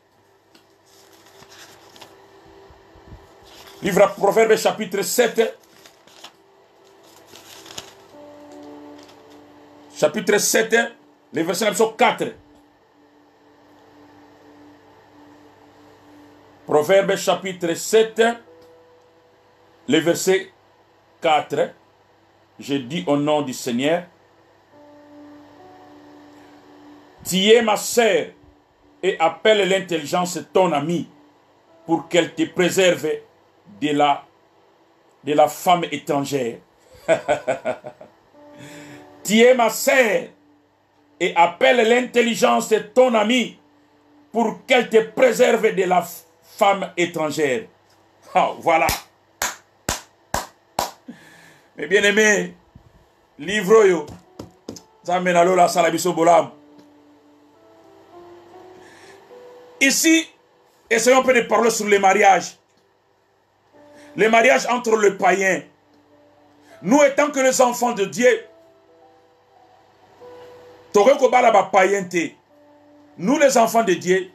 Livre à Proverbe chapitre sept. Chapitre sept, le verset quatre. Proverbes chapitre sept, le verset quatre. Je dis au nom du Seigneur. Tu es ma sœur et appelle l'intelligence ton amie pour qu'elle te préserve de la, de la femme étrangère. Tu es ma sœur et appelle l'intelligence ton amie pour qu'elle te préserve de la femme étrangère. Oh, voilà. Mes bien-aimés, livre yo. Ça mène à la salabiso bolam. Ici, essayons un peu de parler sur les mariages. Les mariages entre le païen. Nous étant que les enfants de Dieu, nous les enfants de Dieu,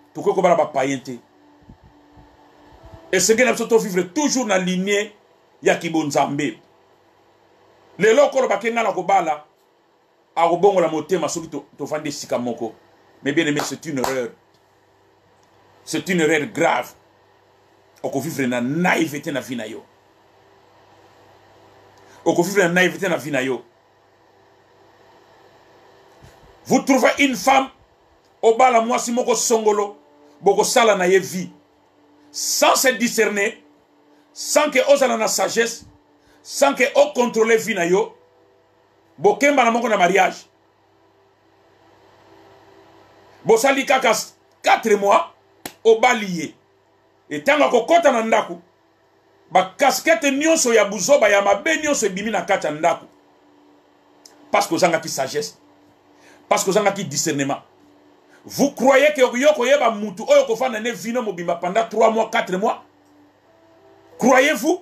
et ce que nous sommes vivre toujours dans la lignée Yakibonzambe. Les locaux bakena la kobala, a robongo la motema soki to fande sikamoko. Mais bien aimé, c'est une erreur. C'est une erreur grave. On vivre dans la naïveté na vie na yo. On vivre dans la naïveté na vie na yo. Vous trouvez une femme au bas la moi si moko songolo, boko sala na ye vie, sans se discerner, sans que osala na sagesse, sans que o contrôle vie na yo, bokemba na moko na mariage. Bo sali kaka quatre mois au bas lié. Et tanga ko kota na ndaku, ba casquette nyonso ya buzoba ya mabe nyonso bimi na kata ndaku. Parce que ozanga ki sagesse. Parce que vous avez un discernement. Vous croyez que vous avez mutu oyo kofana ne vino mobimba pendant trois mois, quatre mois? Croyez-vous?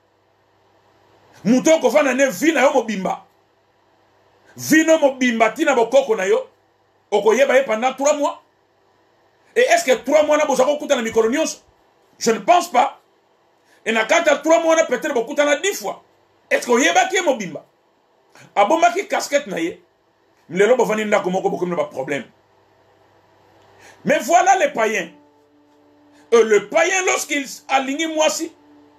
Mutu kofana ne vino yo mobimba. Vino mobimba tina bokoko na yo. Okoyeba ye pendant trois mois. Et est-ce que trois mois na bozako kuta na mikolo nyonso? Je ne pense pas. Et na kata trois mois na peut-être bokuta na dix fois. Est-ce que oyeba ki mobimba? Abomba ki casquette na ye. Mais voilà les païens. Et le païen, lorsqu'il aligne moi si,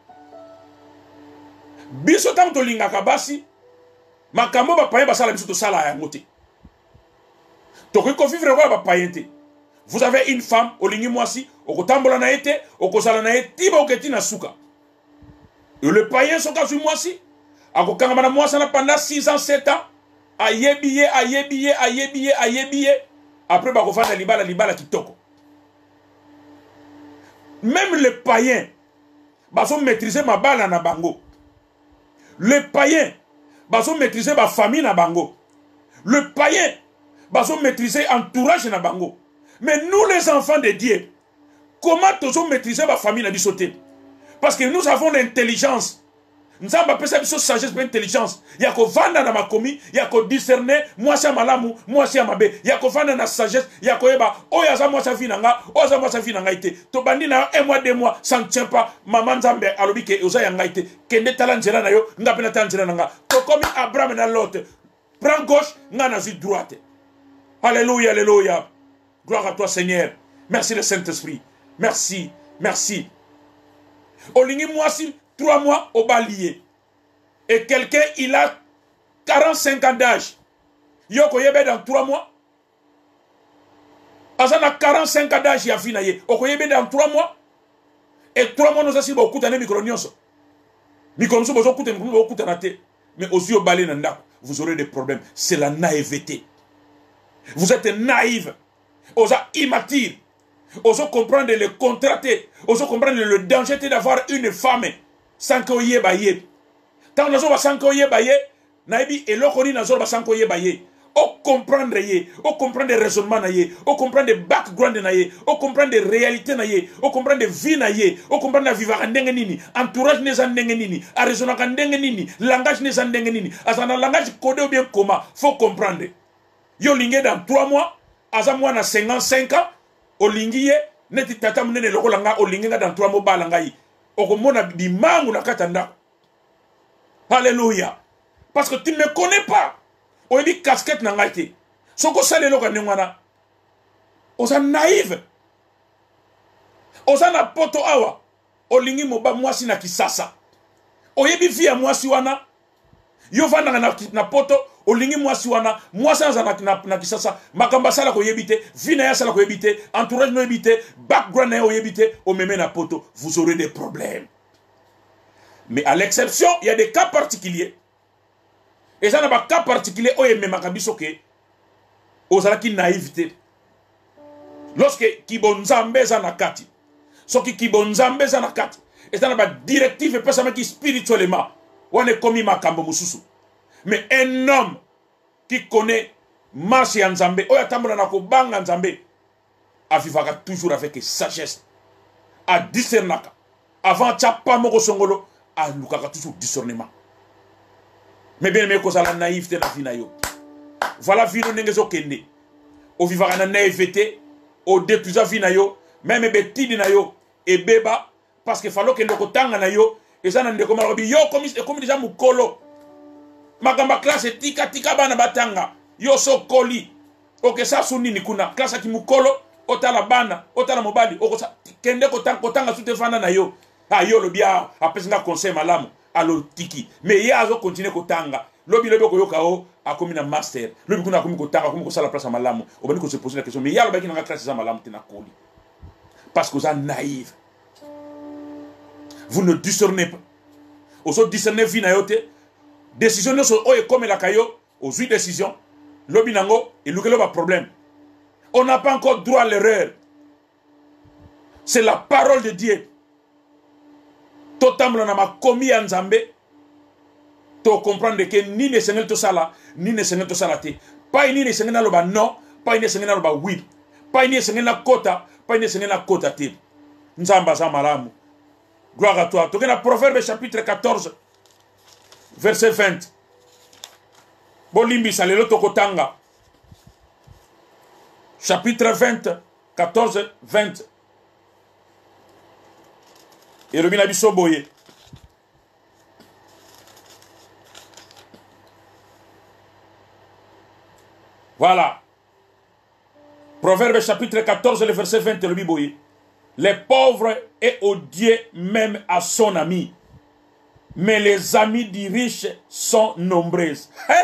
bisotam to linga kabasi, makambo ba païen basala biso to sala ya ngote. To ko vivre ko ba païen te. Vous avez une femme au ligne moi si, au kotambola na ete, au kosala na ete, tiba oketi na suka. Et le païen son cas moi si, a ko kangama na moi sana pendant six ans, sept ans. Ayebiye, ayebiye, ayebiye, ayebiye. Après, bah, on va libala, libala qui toko. Même les païens, bah, sont maîtrisés ma balle na bango. Les païens, bah, sont maîtrisés ma famille na bango. Le païen, bah, sont maîtrisés entourage na bango. Mais nous, les enfants de Dieu, comment nous sommes maîtrisés ma famille na bisoté? Parce que nous avons l'intelligence. Nous avons appelé ça sagesse et intelligence. Il y a qu'on vendre dans ma commis, il y a qu'on discerner, moi c'est malamu, moi c'est amabe. Il y a qu'on vendre dans la sagesse, il y a qu'on eba, oh ya za moi ça finanga, oh ça moi ça finanga ite. To bandi na un mois, deux mois, ça ne tient pas. Maman Zambe alobi ke oza yanga ite. Kende talanjera na yo, nga pena talanjera nanga. To komi Abraham na l'autre. Prends gauche, nga nazi droite. Alléluia, alléluia. Gloire à toi Seigneur. Merci le Saint-Esprit. Merci, merci. Olingi moi si trois mois au balier. Et quelqu'un, il a quarante-cinq ans d'âge. Yoko yebe dans trois mois. Azana quarante-cinq ans d'âge, il a fini. Oko yebe dans trois mois. Et trois mois, nous avons beaucoup d'années micro-nyonso. Micro-nyonso, vous avez beaucoup d'années. Mais aussi au balai, vous aurez des problèmes. C'est la naïveté. Vous êtes naïve. Vous êtes immature. Vous comprendre le contraté. Vous comprendre le danger d'avoir une femme sans que vous ayez. Tant que vous avez sans que vous ayez, naïbi et l'okoni n'a pas sans que vous ayez. Vous comprendre, vous comprendre les raisonnements, vous comprendre les background, vous comprendre les réalités, vous comprendre les vies, vous comprendre la vivre en dengenini, entourage n'est en dengenini, à raisonner en dengenini, langage n'est en dengenini, à un langage codé ou bien comment, faut comprendre. Yo lingé dans trois mois, à un mois dans cinquante-cinq ans, au lingiye, neti tata mnene loko langa, au lingé dans trois mois balangayi, au komona bimangu na katanda. Alléluia. Parce que tu ne me connais pas. On dit casquette n'a pas été. Ce que ça les gens ont osa naïve. Ozana poto awa. Olingi moba mwasi na kisasa. Oyebi via mwasi wana. Yo vanda na, na poto. Olingi mwasi wana. Mwasi na, na, na kisasa. Makamba sala ko yebite. Vina ya sala ko yebite. Entourage no yebite. Background na yebite. Omeme na poto. Vous aurez des problèmes. Mais à l'exception, il y a des cas particuliers. Et ça n'a pas cas particulier. Oye me makabiso ke. Ozala ki naïveté. Lorsque kibonzambe zanakati. Soki kibonzambe zanakati. Et ça n'a pas directive et pas ça qui spirituellement. On est commis makambo mususu. Mais un homme qui connaît marche en Zambé, oya tambona na ko banga Zambé, avivaka toujours avec sagesse. A discernaka. Avant tchapa moko songolo, a lukaka toujours discernement. Mais bien mais ko la naïveté na vie na yo. Voilà vie no ngezo kende. O vivaka na naïveté, o détruisa vie na yo, même betidi na yo et beba parce que falo kende ko tanga na yo, et ça na ndeko malobi yo comme comme déjà mukolo. Magamba classe tika tika bana batanga yo so koli oke sa sunini kuna classe ki mukolo otala bana otala mobali oko sa kende ko tanga kotanga sute fana na yo ah yo lobia apesinga conseil malamu alo tiki mais ya azo continuer kotanga lobi lobi ko yoka o akomi na master lobi kuna akomi kotanga akomi ko sala place malamu obani ko se poser la question mais ya lobi ki na classe za malamu tina koli parce que vous êtes naïf. Vous ne discernez pas. Vous ne discernez pas yote. Décision ne sont comme la caillou, aux huit décisions, l'obinango et le problème. On n'a pas encore droit à l'erreur. C'est la parole de Dieu. Totam l'on a commis en Zambé. To comprendre que ni ne sengel to sala, ni ne sengel to salate. Pas ni ne sengel na loba non, pas ni ne sengel na loba oui. Pas ni ne sengel na kota, pas ni ne sengel na kota te. Nzamba za malamu. Gloire à toi. Toke na Proverbe chapitre quatorze. Verset vingt. Bolimbi salelo tokotanga. Chapitre vingt, quatorze, vingt. Et le binabiso boye. Voilà. Proverbe chapitre quatorze, le verset vingt, le biboye. Les pauvres est odieux même à son ami. Mais les amis du riche sont nombreux.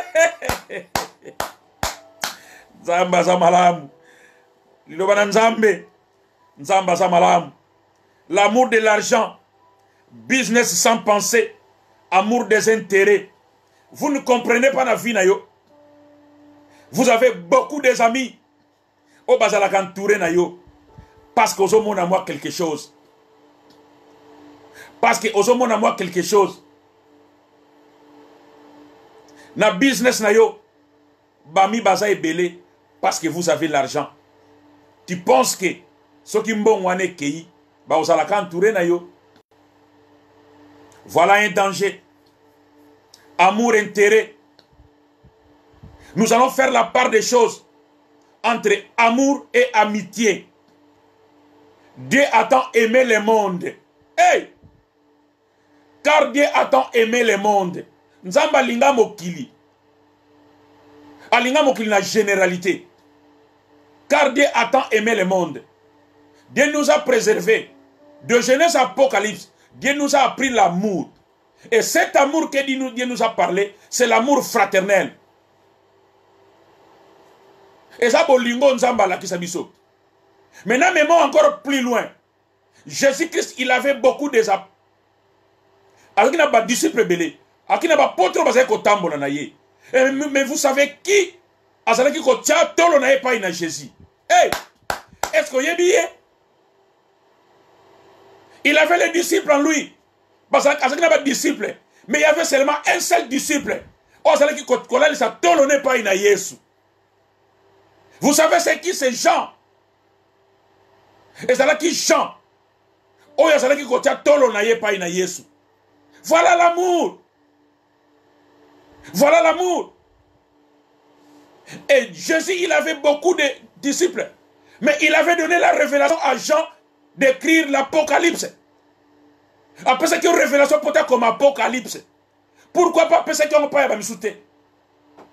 Nzamba za malamu. Liloba nzambe. Nzamba za malamu. L'amour de l'argent. Business sans pensée. Amour des intérêts. Vous ne comprenez pas la vie na yo. Vous avez beaucoup d'amis. Au bazala kantouré na yo. Parce que vous avez moi quelque chose. Parce que vous avez moi quelque chose. Na business na yo. Bami baza ebele. Parce que vous avez l'argent. Tu penses que ce qui mbon wane kei. Ba vous allez entouré na yo. Voilà un danger. Amour, intérêt. Nous allons faire la part des choses entre amour et amitié. Dieu a tant aimé le monde. Hey! Car Dieu a tant aimé le monde. Nzamba linga mokili. Alinga mokili na généralité. Car Dieu a tant aimé le monde. Dieu nous a préservés. De Genèse à Apocalypse, Dieu nous a appris l'amour. Et cet amour que Dieu nous a parlé, c'est l'amour fraternel. Et ça, bolingo nzamba la kisabiso. Maintenant, même encore plus loin. Jésus-Christ, il avait beaucoup de disciples. Alors qu'il n'a pas de disciples belés. Alors qu'il n'a pas de potre mais vous savez qui a dit que pas in Jésus. Hey! Est-ce que vous avez bien? Il avait les disciples en lui. Parce qu'il n'a pas de disciples. Mais il y avait seulement un seul disciple. Vous savez c'est qui c'est Jean? Et c'est là qui Jean. Oh, il y a qui côté tolo na pas ina Yesu. Voilà l'amour. Voilà l'amour. Et Jésus, il avait beaucoup de disciples. Mais il avait donné la révélation à Jean d'écrire l'Apocalypse. Après ça, qu'il y a une révélation peut-être comme Apocalypse. Pourquoi pas après ça qu'il n'y a pas de souté?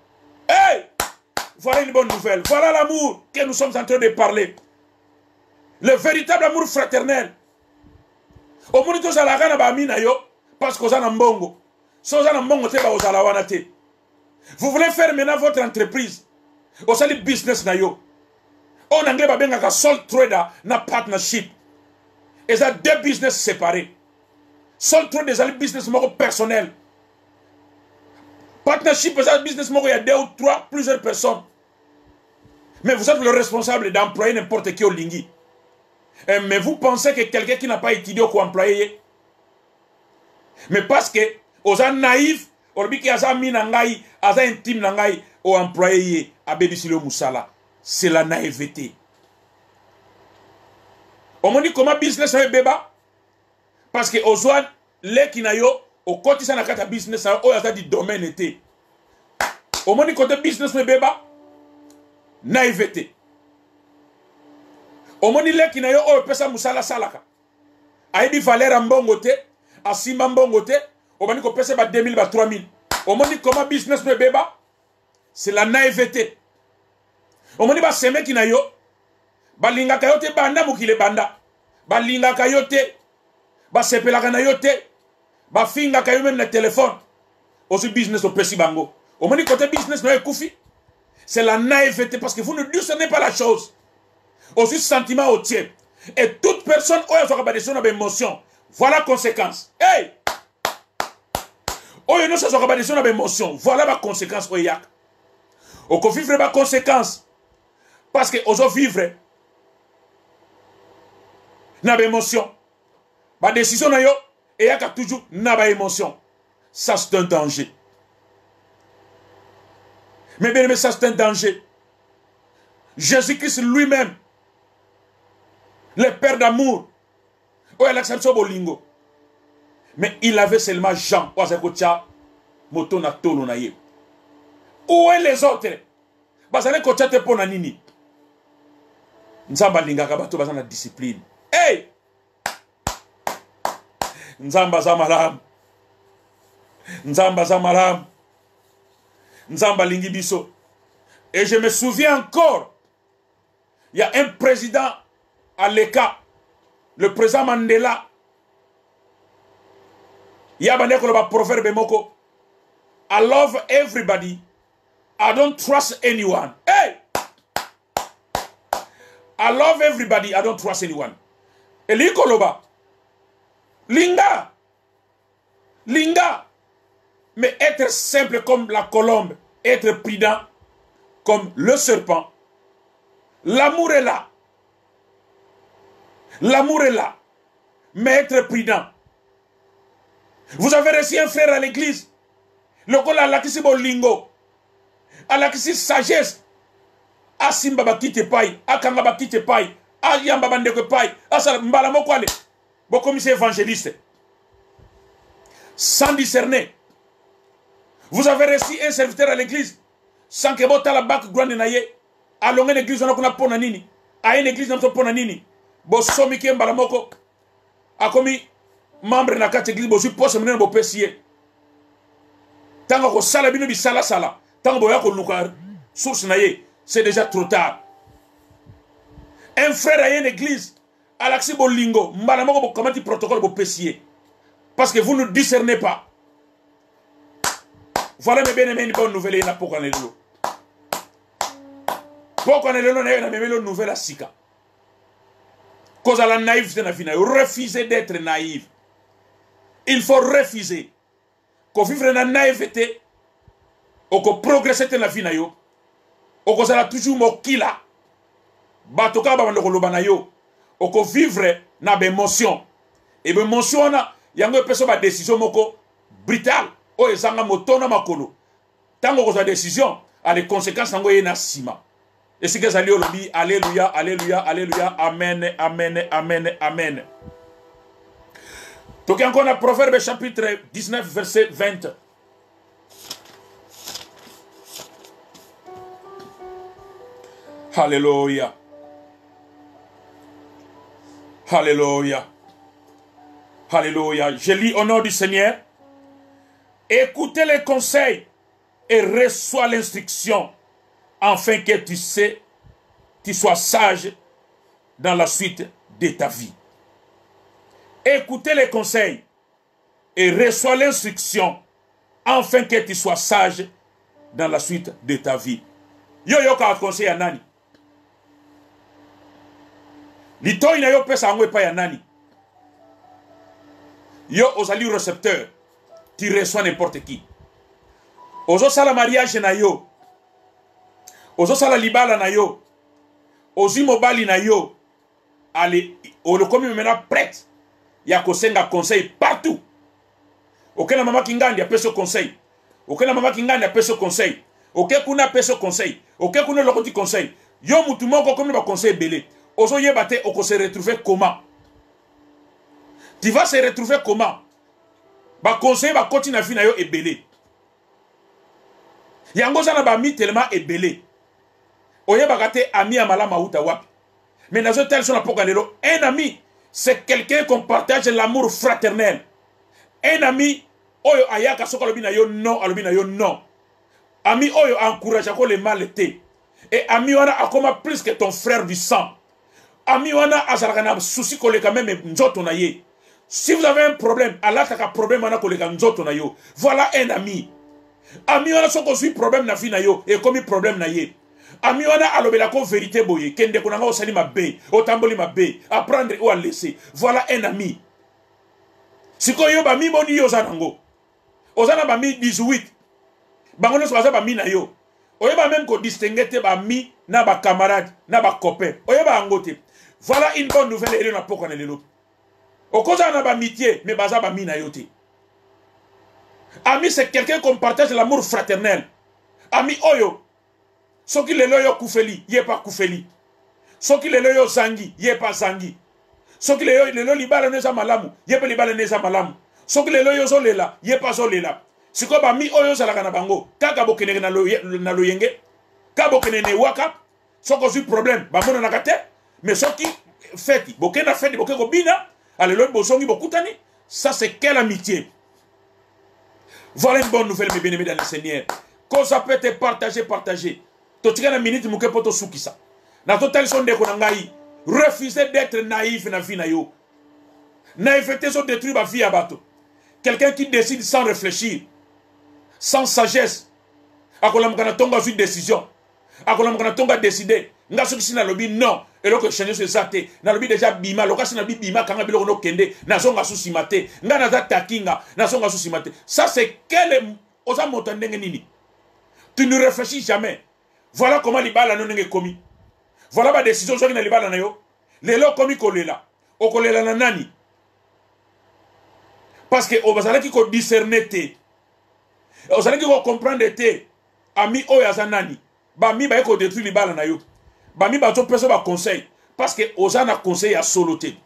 Hey! Voilà une bonne nouvelle. Voilà l'amour que nous sommes en train de parler. Le véritable amour fraternel. Au moins, tous à la gana ba mina yo, parce que vous avez un bongo. Si vous avez un bongo, vous avez. Vous voulez faire maintenant votre entreprise. Vous avez business na yo. On anglais ba benga ka sole trader na partnership. Et ça deux business séparés. Sole trader c'est un business moko personnel. Partnership c'est un business moko il y a deux ou trois plusieurs personnes. Mais vous êtes le responsable d'employer n'importe qui au lingui. Mais vous pensez que quelqu'un qui n'a pas étudié ou employé. Mais parce que aux gens naïfs, orbi qui a ça mis nangai, a ça intime nangai au employé à Bébisilo Moussala. C'est la naïveté. On me dit comment business est béba? Parce que aux gens, les qui n'aillent au côté ça n'a qu'à business, au y'a du domaine été. On me dit côté business est béba? Naïveté. On me dit les qui n'aillent au pesa Moussala Salaka. A dit valeur en bon côté, à Simba bon côté, on me dit qu'on pesa deux mille, trois mille. On me dit comment business est béba? C'est la naïveté. On me dit, bah, c'est mec qui n'a yo. Bah, linga kayote, banda moukile banda. Bah, linga kayote. Bah, sepela kana yote. Bah, finga kayo même le téléphone. Aussi business au Pessi Bango. On me dit, côté business, non, koufi. C'est la naïveté parce que vous ne discernez pas la chose. Aussi sentiment au tien. Et toute personne, oh, elle sera des émotions. Voilà la conséquence. Hey! Oh, il ne sera pas des émotions. Voilà la conséquence, oh, yak. Au qu'on vivre la conséquence. Parce que aux vivre, n'a pas émotion. Ma décision n'a yo et y a toujours n'a pas émotion. Ça c'est un danger. Mais bien mais ça c'est un danger. Jésus-Christ lui-même, le Père d'amour, oh il accepte bolingo. Mais il avait seulement Jean. Oazakocha, moto na tolo na ye. Où est les autres? Basale kocha te pona nini. Nzamba lingaka bato baza na discipline. Hey! Nzamba za malam. Nzamba za malam. Nzamba lingi biso. Et je me souviens encore, il y a un président à l'E C A, le président Mandela. Il y a un proverbe moko. I love everybody. I don't trust anyone. Hey! I love everybody, I don't trust anyone. Et l'ikoloba. Linga. Linga. Mais être simple comme la colombe, être prudent comme le serpent. L'amour est là. L'amour est là. Mais être prudent. Vous avez reçu un frère à l'église. Le col a l'acquis bolingo. A l'acquis sagesse. A simba ba kite pai, a kanga ba kite pai, a yamba ba ndeko pai, a sala mbala moko ale. Bo commissaire évangéliste. Sans discerner. Vous avez reçu un serviteur à l'église sans que bota la background na ye. A longue l'église on a kona pona nini. A une église on a pona nini. Bo somi ke mbala moko. A komi membre na kate église bo su poste menen bo pesier. Tango ko sala bino bi sala sala. Tango bo ya ko luka source na ye. C'est déjà trop tard. Un frère a une église, à l'accès bolingo, malamoko comment il protocole pour pessier. Parce que vous ne discernez pas. Voilà mes bien-aimés, une bonne nouvelle, il y en a pour qu'on ait l'eau. Pour qu'on ait l'eau, il y a une nouvelle à Sika. Cause à la naïveté, refusez d'être naïf. Il faut refuser. Qu'on vive dans la naïveté, ou qu'on progresse dans la vie. Oko sala toujours mokila batoka ba ndoko lobana yo oko vivre na be émotion et be émotion na yango peso ba décision moko brutal o ezanga motona makolo tango ko sa décision a les conséquences nango yena sima et ce que ça lui olobi alléluia alléluia alléluia amen amen amen amen. Donc encore na Proverbe chapitre dix-neuf verset vingt. Alléluia. Alléluia. Alléluia. Je lis au nom du Seigneur. Écoutez les conseils et reçois l'instruction, afin que tu sais, tu sois sage dans la suite de ta vie. Écoutez les conseils et reçois l'instruction afin que tu sois sage dans la suite de ta vie. Yo yo ka conseil ya nani? Lito ina yo pesa angwe pa ya nani? Yo ozali récepteur, tu reçois n'importe qui. Ozo sala mariage na yo, ozo sala libala na yo, ozi mobali na yo, allez, on le commis maintenant prête. Ya kosenga conseil partout. Okena mama kingandi a peso conseil. Okena mama kingandi a peso conseil. Oke kuna peso conseil. Oke kuna lokoti conseil. Yo mutu moko comme ba conseil belé. Ozo yebate oko se retrouver comment? Tu vas se retrouver comment? Ba conseil ba koti na vie na yo ebelé. Yango za na ba mi tellement ebelé. Oye bagate ami amala mauta wapi. Mais nazo tel son apoka lelo un ami, c'est quelqu'un qu'on partage l'amour fraternel. Un ami oyo ayaka soko lobina yo non, alobina yo non. Ami oyo encourage ko le mal été. Et ami wana akoma plus que ton frère du sang. Ami wana azalaka na souci ko le quand même nzoto na ye. Si vous avez un problème, Allah taka problème wana ko le ka nzoto na yo. Voilà un ami. Ami wana soko suit problème na vie na yo et comme problème na ye. Ami wana alobela ko vérité boye kende kunanga osali mabe, otamboli mabe, apprendre ou à laisser. Voilà un ami. Siko yo ba mi boni yo zanango. Ozana ba mi dix-huit. Bango no soza ba mi na yo. Oyeba même ko distinguer te ba mi na ba camarade, na ba copain. Oyeba angote. Voilà une bonne nouvelle et na poko na lelo. Okoza na ba amitié mais baza ba mi na yo te. Ami c'est quelqu'un qu'on partage l'amour fraternel. Ami oyo soki lelo yo kufeli, ye pa kufeli. Soki lelo yo zangi, ye pa zangi. Soki lelo lelo libala neza malamu, ye pa libala neza malamu. Soki lelo yo zolela, ye pa zolela. Siko ba mi oyo zalaka na bango, kaka bokene na lo na lo yenge, ka bokene ne waka, soko su problème, ba mona nakate, mais soki feti, bokena feti bokeko bina, alelo bosongi bokutani, ça c'est quelle amitié. Voilà une bonne nouvelle mes bien-aimés dans le Seigneur. Quand ça peut être partagé, partagé. Totika na minute muke poto sukisa. Na total son de konangai. Refuser d'être naïf na vie na yo. Naïveté so détruit ma vie à bateau. Quelqu'un qui décide sans réfléchir, sans sagesse. Akolam kana tonga sur décision. Akolam kana tonga décider. Nga soki sina lobi non. Et loko changer ce zate. Na lobi déjà bima. Loka sina lobi bima kanga biloko no kende. Na zonga susi mate. Nga na za takinga. Na zonga susi mate. Ça c'est quel osa motandenge nini. Tu ne réfléchis jamais. Voilà comment libala non nenge komi. Voilà ma décision soki na libala na yo. Lelo komi kolela. O kolela na nani. Parce que obazala ki ko discerner te. Obazala ki ko comprendre te. Ami oya za nani. Ba mi ba ko détruire libala na yo. Ba mi ba to peso ba conseil. Parce que ozana conseil ya solo te.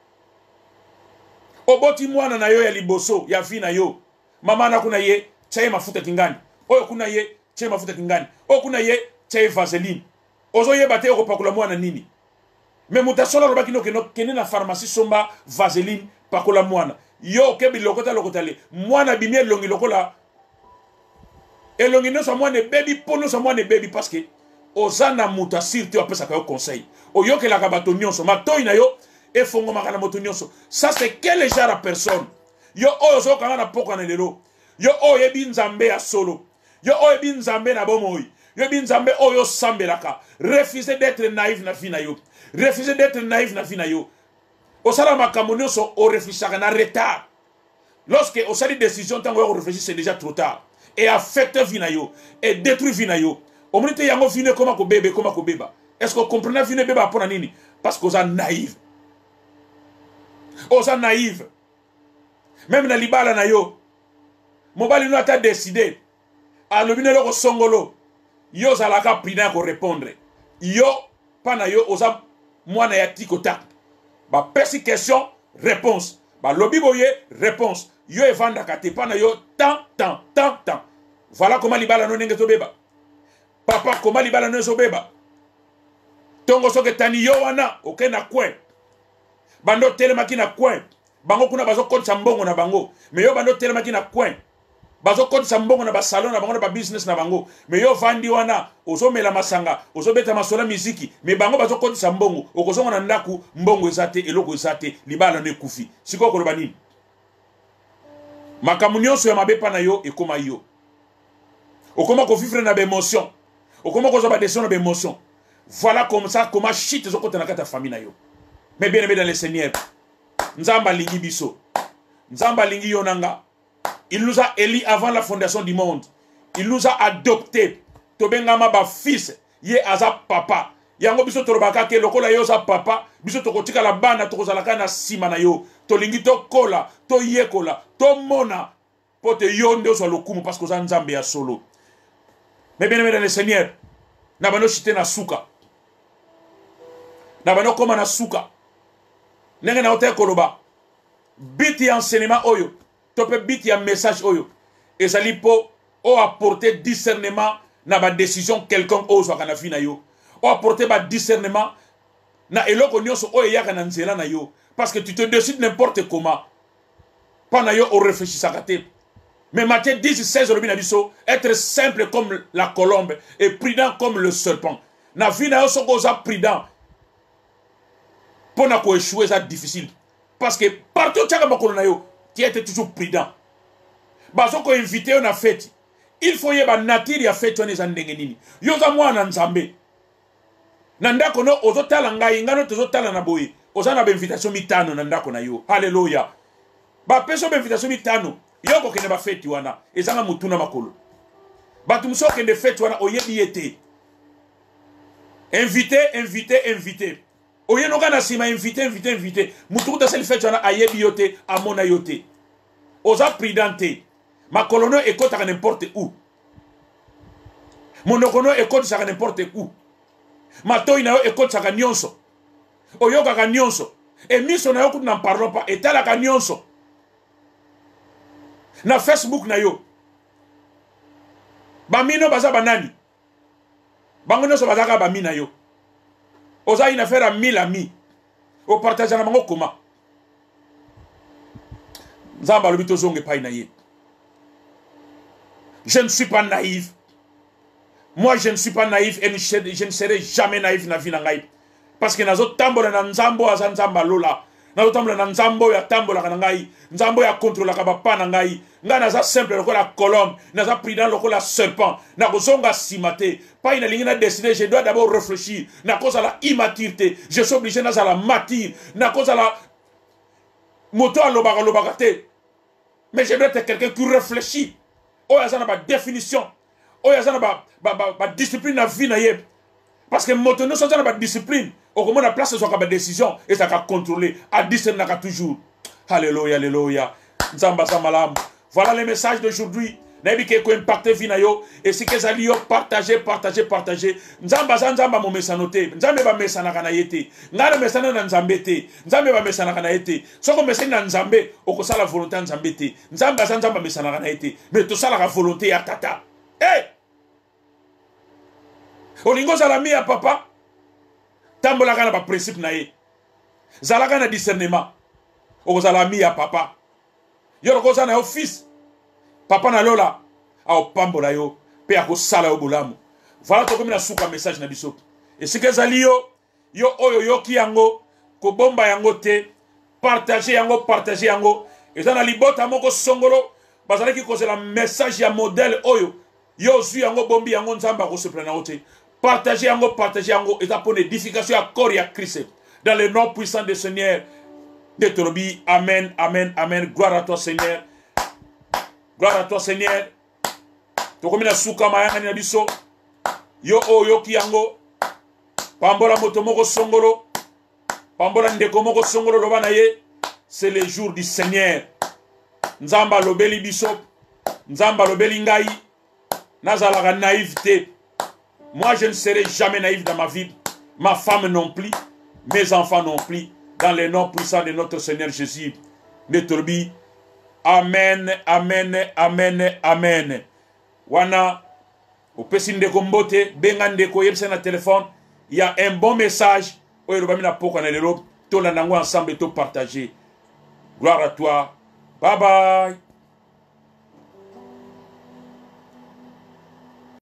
Oboti mwana na yo ya liboso ya fi na yo. Mama na kuna ye chaye mafuta kingani. Oyo kuna ye chaye mafuta kingani. Oyo kuna ye chaye vaseline. Ozo ye bate ko pakula mwana nini. Mais mutasola robaki no keno kene na pharmacie somba vaseline pakula mwana. Yo kebi lokota lokota le. Mwana bimie longi lokola. Et longi no sa mwana baby pono sa mwana baby parce que ozana muta sirte wa pesa ka conseil. Oyo ke la kabato nyonso matoi na yo e fongo makana moto nyonso. Ça c'est quel genre de personne. Yo ozo kanga na poko na lelo. Yo oye bi nzambe ya solo. Yo oye bi nzambe na bomoi. Yo bi nzambe oyo sambelaka. Refuser d'être naïf na vie na yo. Refuser d'être naïf na vie na yo. Osala makambo nyonso o réfléchir na retard. Lorsque osali décision tango o réfléchir c'est déjà trop tard. Et affecte vie na yo et détruit vie na yo. O monite yango vine koma ko bébé koma ko beba. Est-ce que vous comprenez vine beba pona nini? Parce que osa naïf. Osa naïf. Même na libala na yo. Mobali no ata décidé. Alobine loko songolo. Yo zalaka prina ko répondre. Yo pana yo osa mwana ya tikota. Ba pesi question réponse. Ba lobi boye réponse. Yo evanda kate pana yo tant tant tant tant. Voilà comment libala no nenge to beba. Papa comment libala no so beba. Tongo soke tani yo wana oke na kwen. Bando telemaki na kwen. Bango kuna bazo koncha mbongo na bango. Mais yo bando telemaki na kwen. bazo kodi sambongo na ba salon na bango na ba business na bango mais yo vandi wana ozo mela masanga ozo beta masola muziki mais bango bazo kodi sambongo okozonga na ndaku mbongo ezate eloko ezate libala ne kufi siko koloba nini makamu nyonso ya mabepa na yo ekoma yo okoma ko vivre na ba émotion okoma ko zo ba décision na ba émotion voilà comme ça comment shit zo kota na kata famille na yo mais bien aimé dans le Seigneur nzamba lingi biso nzamba lingi yonanga. Il nous a élis avant la fondation du monde. Il nous a adoptés. Tobengama ba fils. Ye aza papa. Yango biso torobaka ke lokola yo za papa. Biso tokotika la bana tokozalaka na sima na yo. Tolingi to kola. To yekola. To mona. Pote yo nde ozo lokumu. Parce que oza nzambe ya solo. Mais bien aimé dans le Seigneur. Nabano chite na suka. Nabano koma na suka. Nenge na ote koloba. Biti enseignement oyo. Topé bit ya message oyo ezali po o apporter discernement na ba décision quelqu'un ozo kana fi na yo o apporter ba discernement na eloko nyonso oyo yaka na nzela na yo parce que tu te décides n'importe comment pas na yo o réfléchissaka te mais Matthieu dix seize le bina biso être simple comme la colombe et prudent comme le serpent na fi na yo soko za prudent pona ko échouer ça difficile parce que partout tchaka makolo na yo qui était toujours prudent. Bazo ko invité on a fête. Il faut y ba nature ya fête on est ndenge nini. Yo za mwana nzambe. Nanda kono ozotala ngai ngano tozotala na boye. Ozana ba invitation mitano nanda kona yo. Hallelujah. Ba peso ba invitation mitano. Yo ko kene ba fête wana. Ezanga mutuna makolo. Ba tumso kende fête wana oyebi yete. Invité, invité, invité. Oye no kana sima invité invité invité mutu da sel fait wana ayebi yote amona yote oza prudente ma colono ekota ka n'importe où monokono ekota sa n'importe où ma toy na yo ekota ka nyonso oyoka ka nyonso e miso na yo kutu n'en parlons pas etala ka nyonso na Facebook na yo bamino baza banani bango nyonso bazaka bamina yo oza une affaire à mille amis. Au partage na mango koma. Nzamba lobito zonge pa inaye. Je ne suis pas naïf. Moi je ne suis pas naïf et je ne serai jamais naïf na vie na ngai. Parce que nazo tambola na nzambo aza nzamba lola. Nazo tambola na nzambo ya tambola na ngai. Nzambo ya contrôle ka ba na ngai. Nga naza simple lokola colombe, naza prudent lokola serpent. Na kozonga simate. Pas une ligne à décider, je dois d'abord réfléchir. Na cause à la immaturité. Je suis obligé à la mature. Na cause à la moto à l'obara l'obarate. Mais je dois être quelqu'un qui réfléchit. Oh, il y a une définition. Oh, il y a une discipline à vie. Parce que moto nous sommes dans la discipline. Au moment la place, c'est une décision. Et ça va contrôler. À discerner toujours. Alléluia, alléluia. Nzamba Samalam. Voilà les messages d'aujourd'hui. Nabi ke ko impacter vie na yo et si que zali yo partager partager partager nzamba nzamba mo mesanote nzambe ba mesana kana yete ngara mesana na nzambe te nzambe ba mesana kana yete soko mesana na nzambe okosala volonté na nzambe te nzamba nzamba mesana kana yete mais to sala ka volonté ya tata eh olingo zala mi ya papa tambola kana ba principe na ye zala kana discernement okozala mi ya papa yo ko sana yo fils papa na lola au pambola yo pe ako sala yo bolamu voilà to comme na suka message na biso et ce que zali yo yo oyo yo ki yango ko bomba yango te partager yango partager yango et ça na libota moko songolo bazala ki kozela message ya modèle oyo yo zu yango bombi yango nzamba ko se plana ote partager yango partager yango et ça pour l'édification à corps ya Christ dans le nom puissant du Seigneur de Torobi. Amen, amen, amen. Gloire à toi Seigneur. Gloire à toi Seigneur. Tokomina suka mayanga ni biso. Yo o yo kiyango. Pambola motomoko songolo. Pambola ndeko moko songolo lobana ye. C'est le jour du Seigneur. Nzamba lobeli biso. Nzamba lobeli ngai. Nazala naïveté. Moi je ne serai jamais naïf dans ma vie. Ma femme non plus. Mes enfants non plus. Dans le nom puissant de notre Seigneur Jésus. Netorbi. Amen, amen, amen, amen. Wana, au pessin de kombote, bengande ko yebse na téléphone, il y a un bon message. Oyo bamina poko na lelo, to la nango ensemble to partager. Gloire à toi. Bye bye.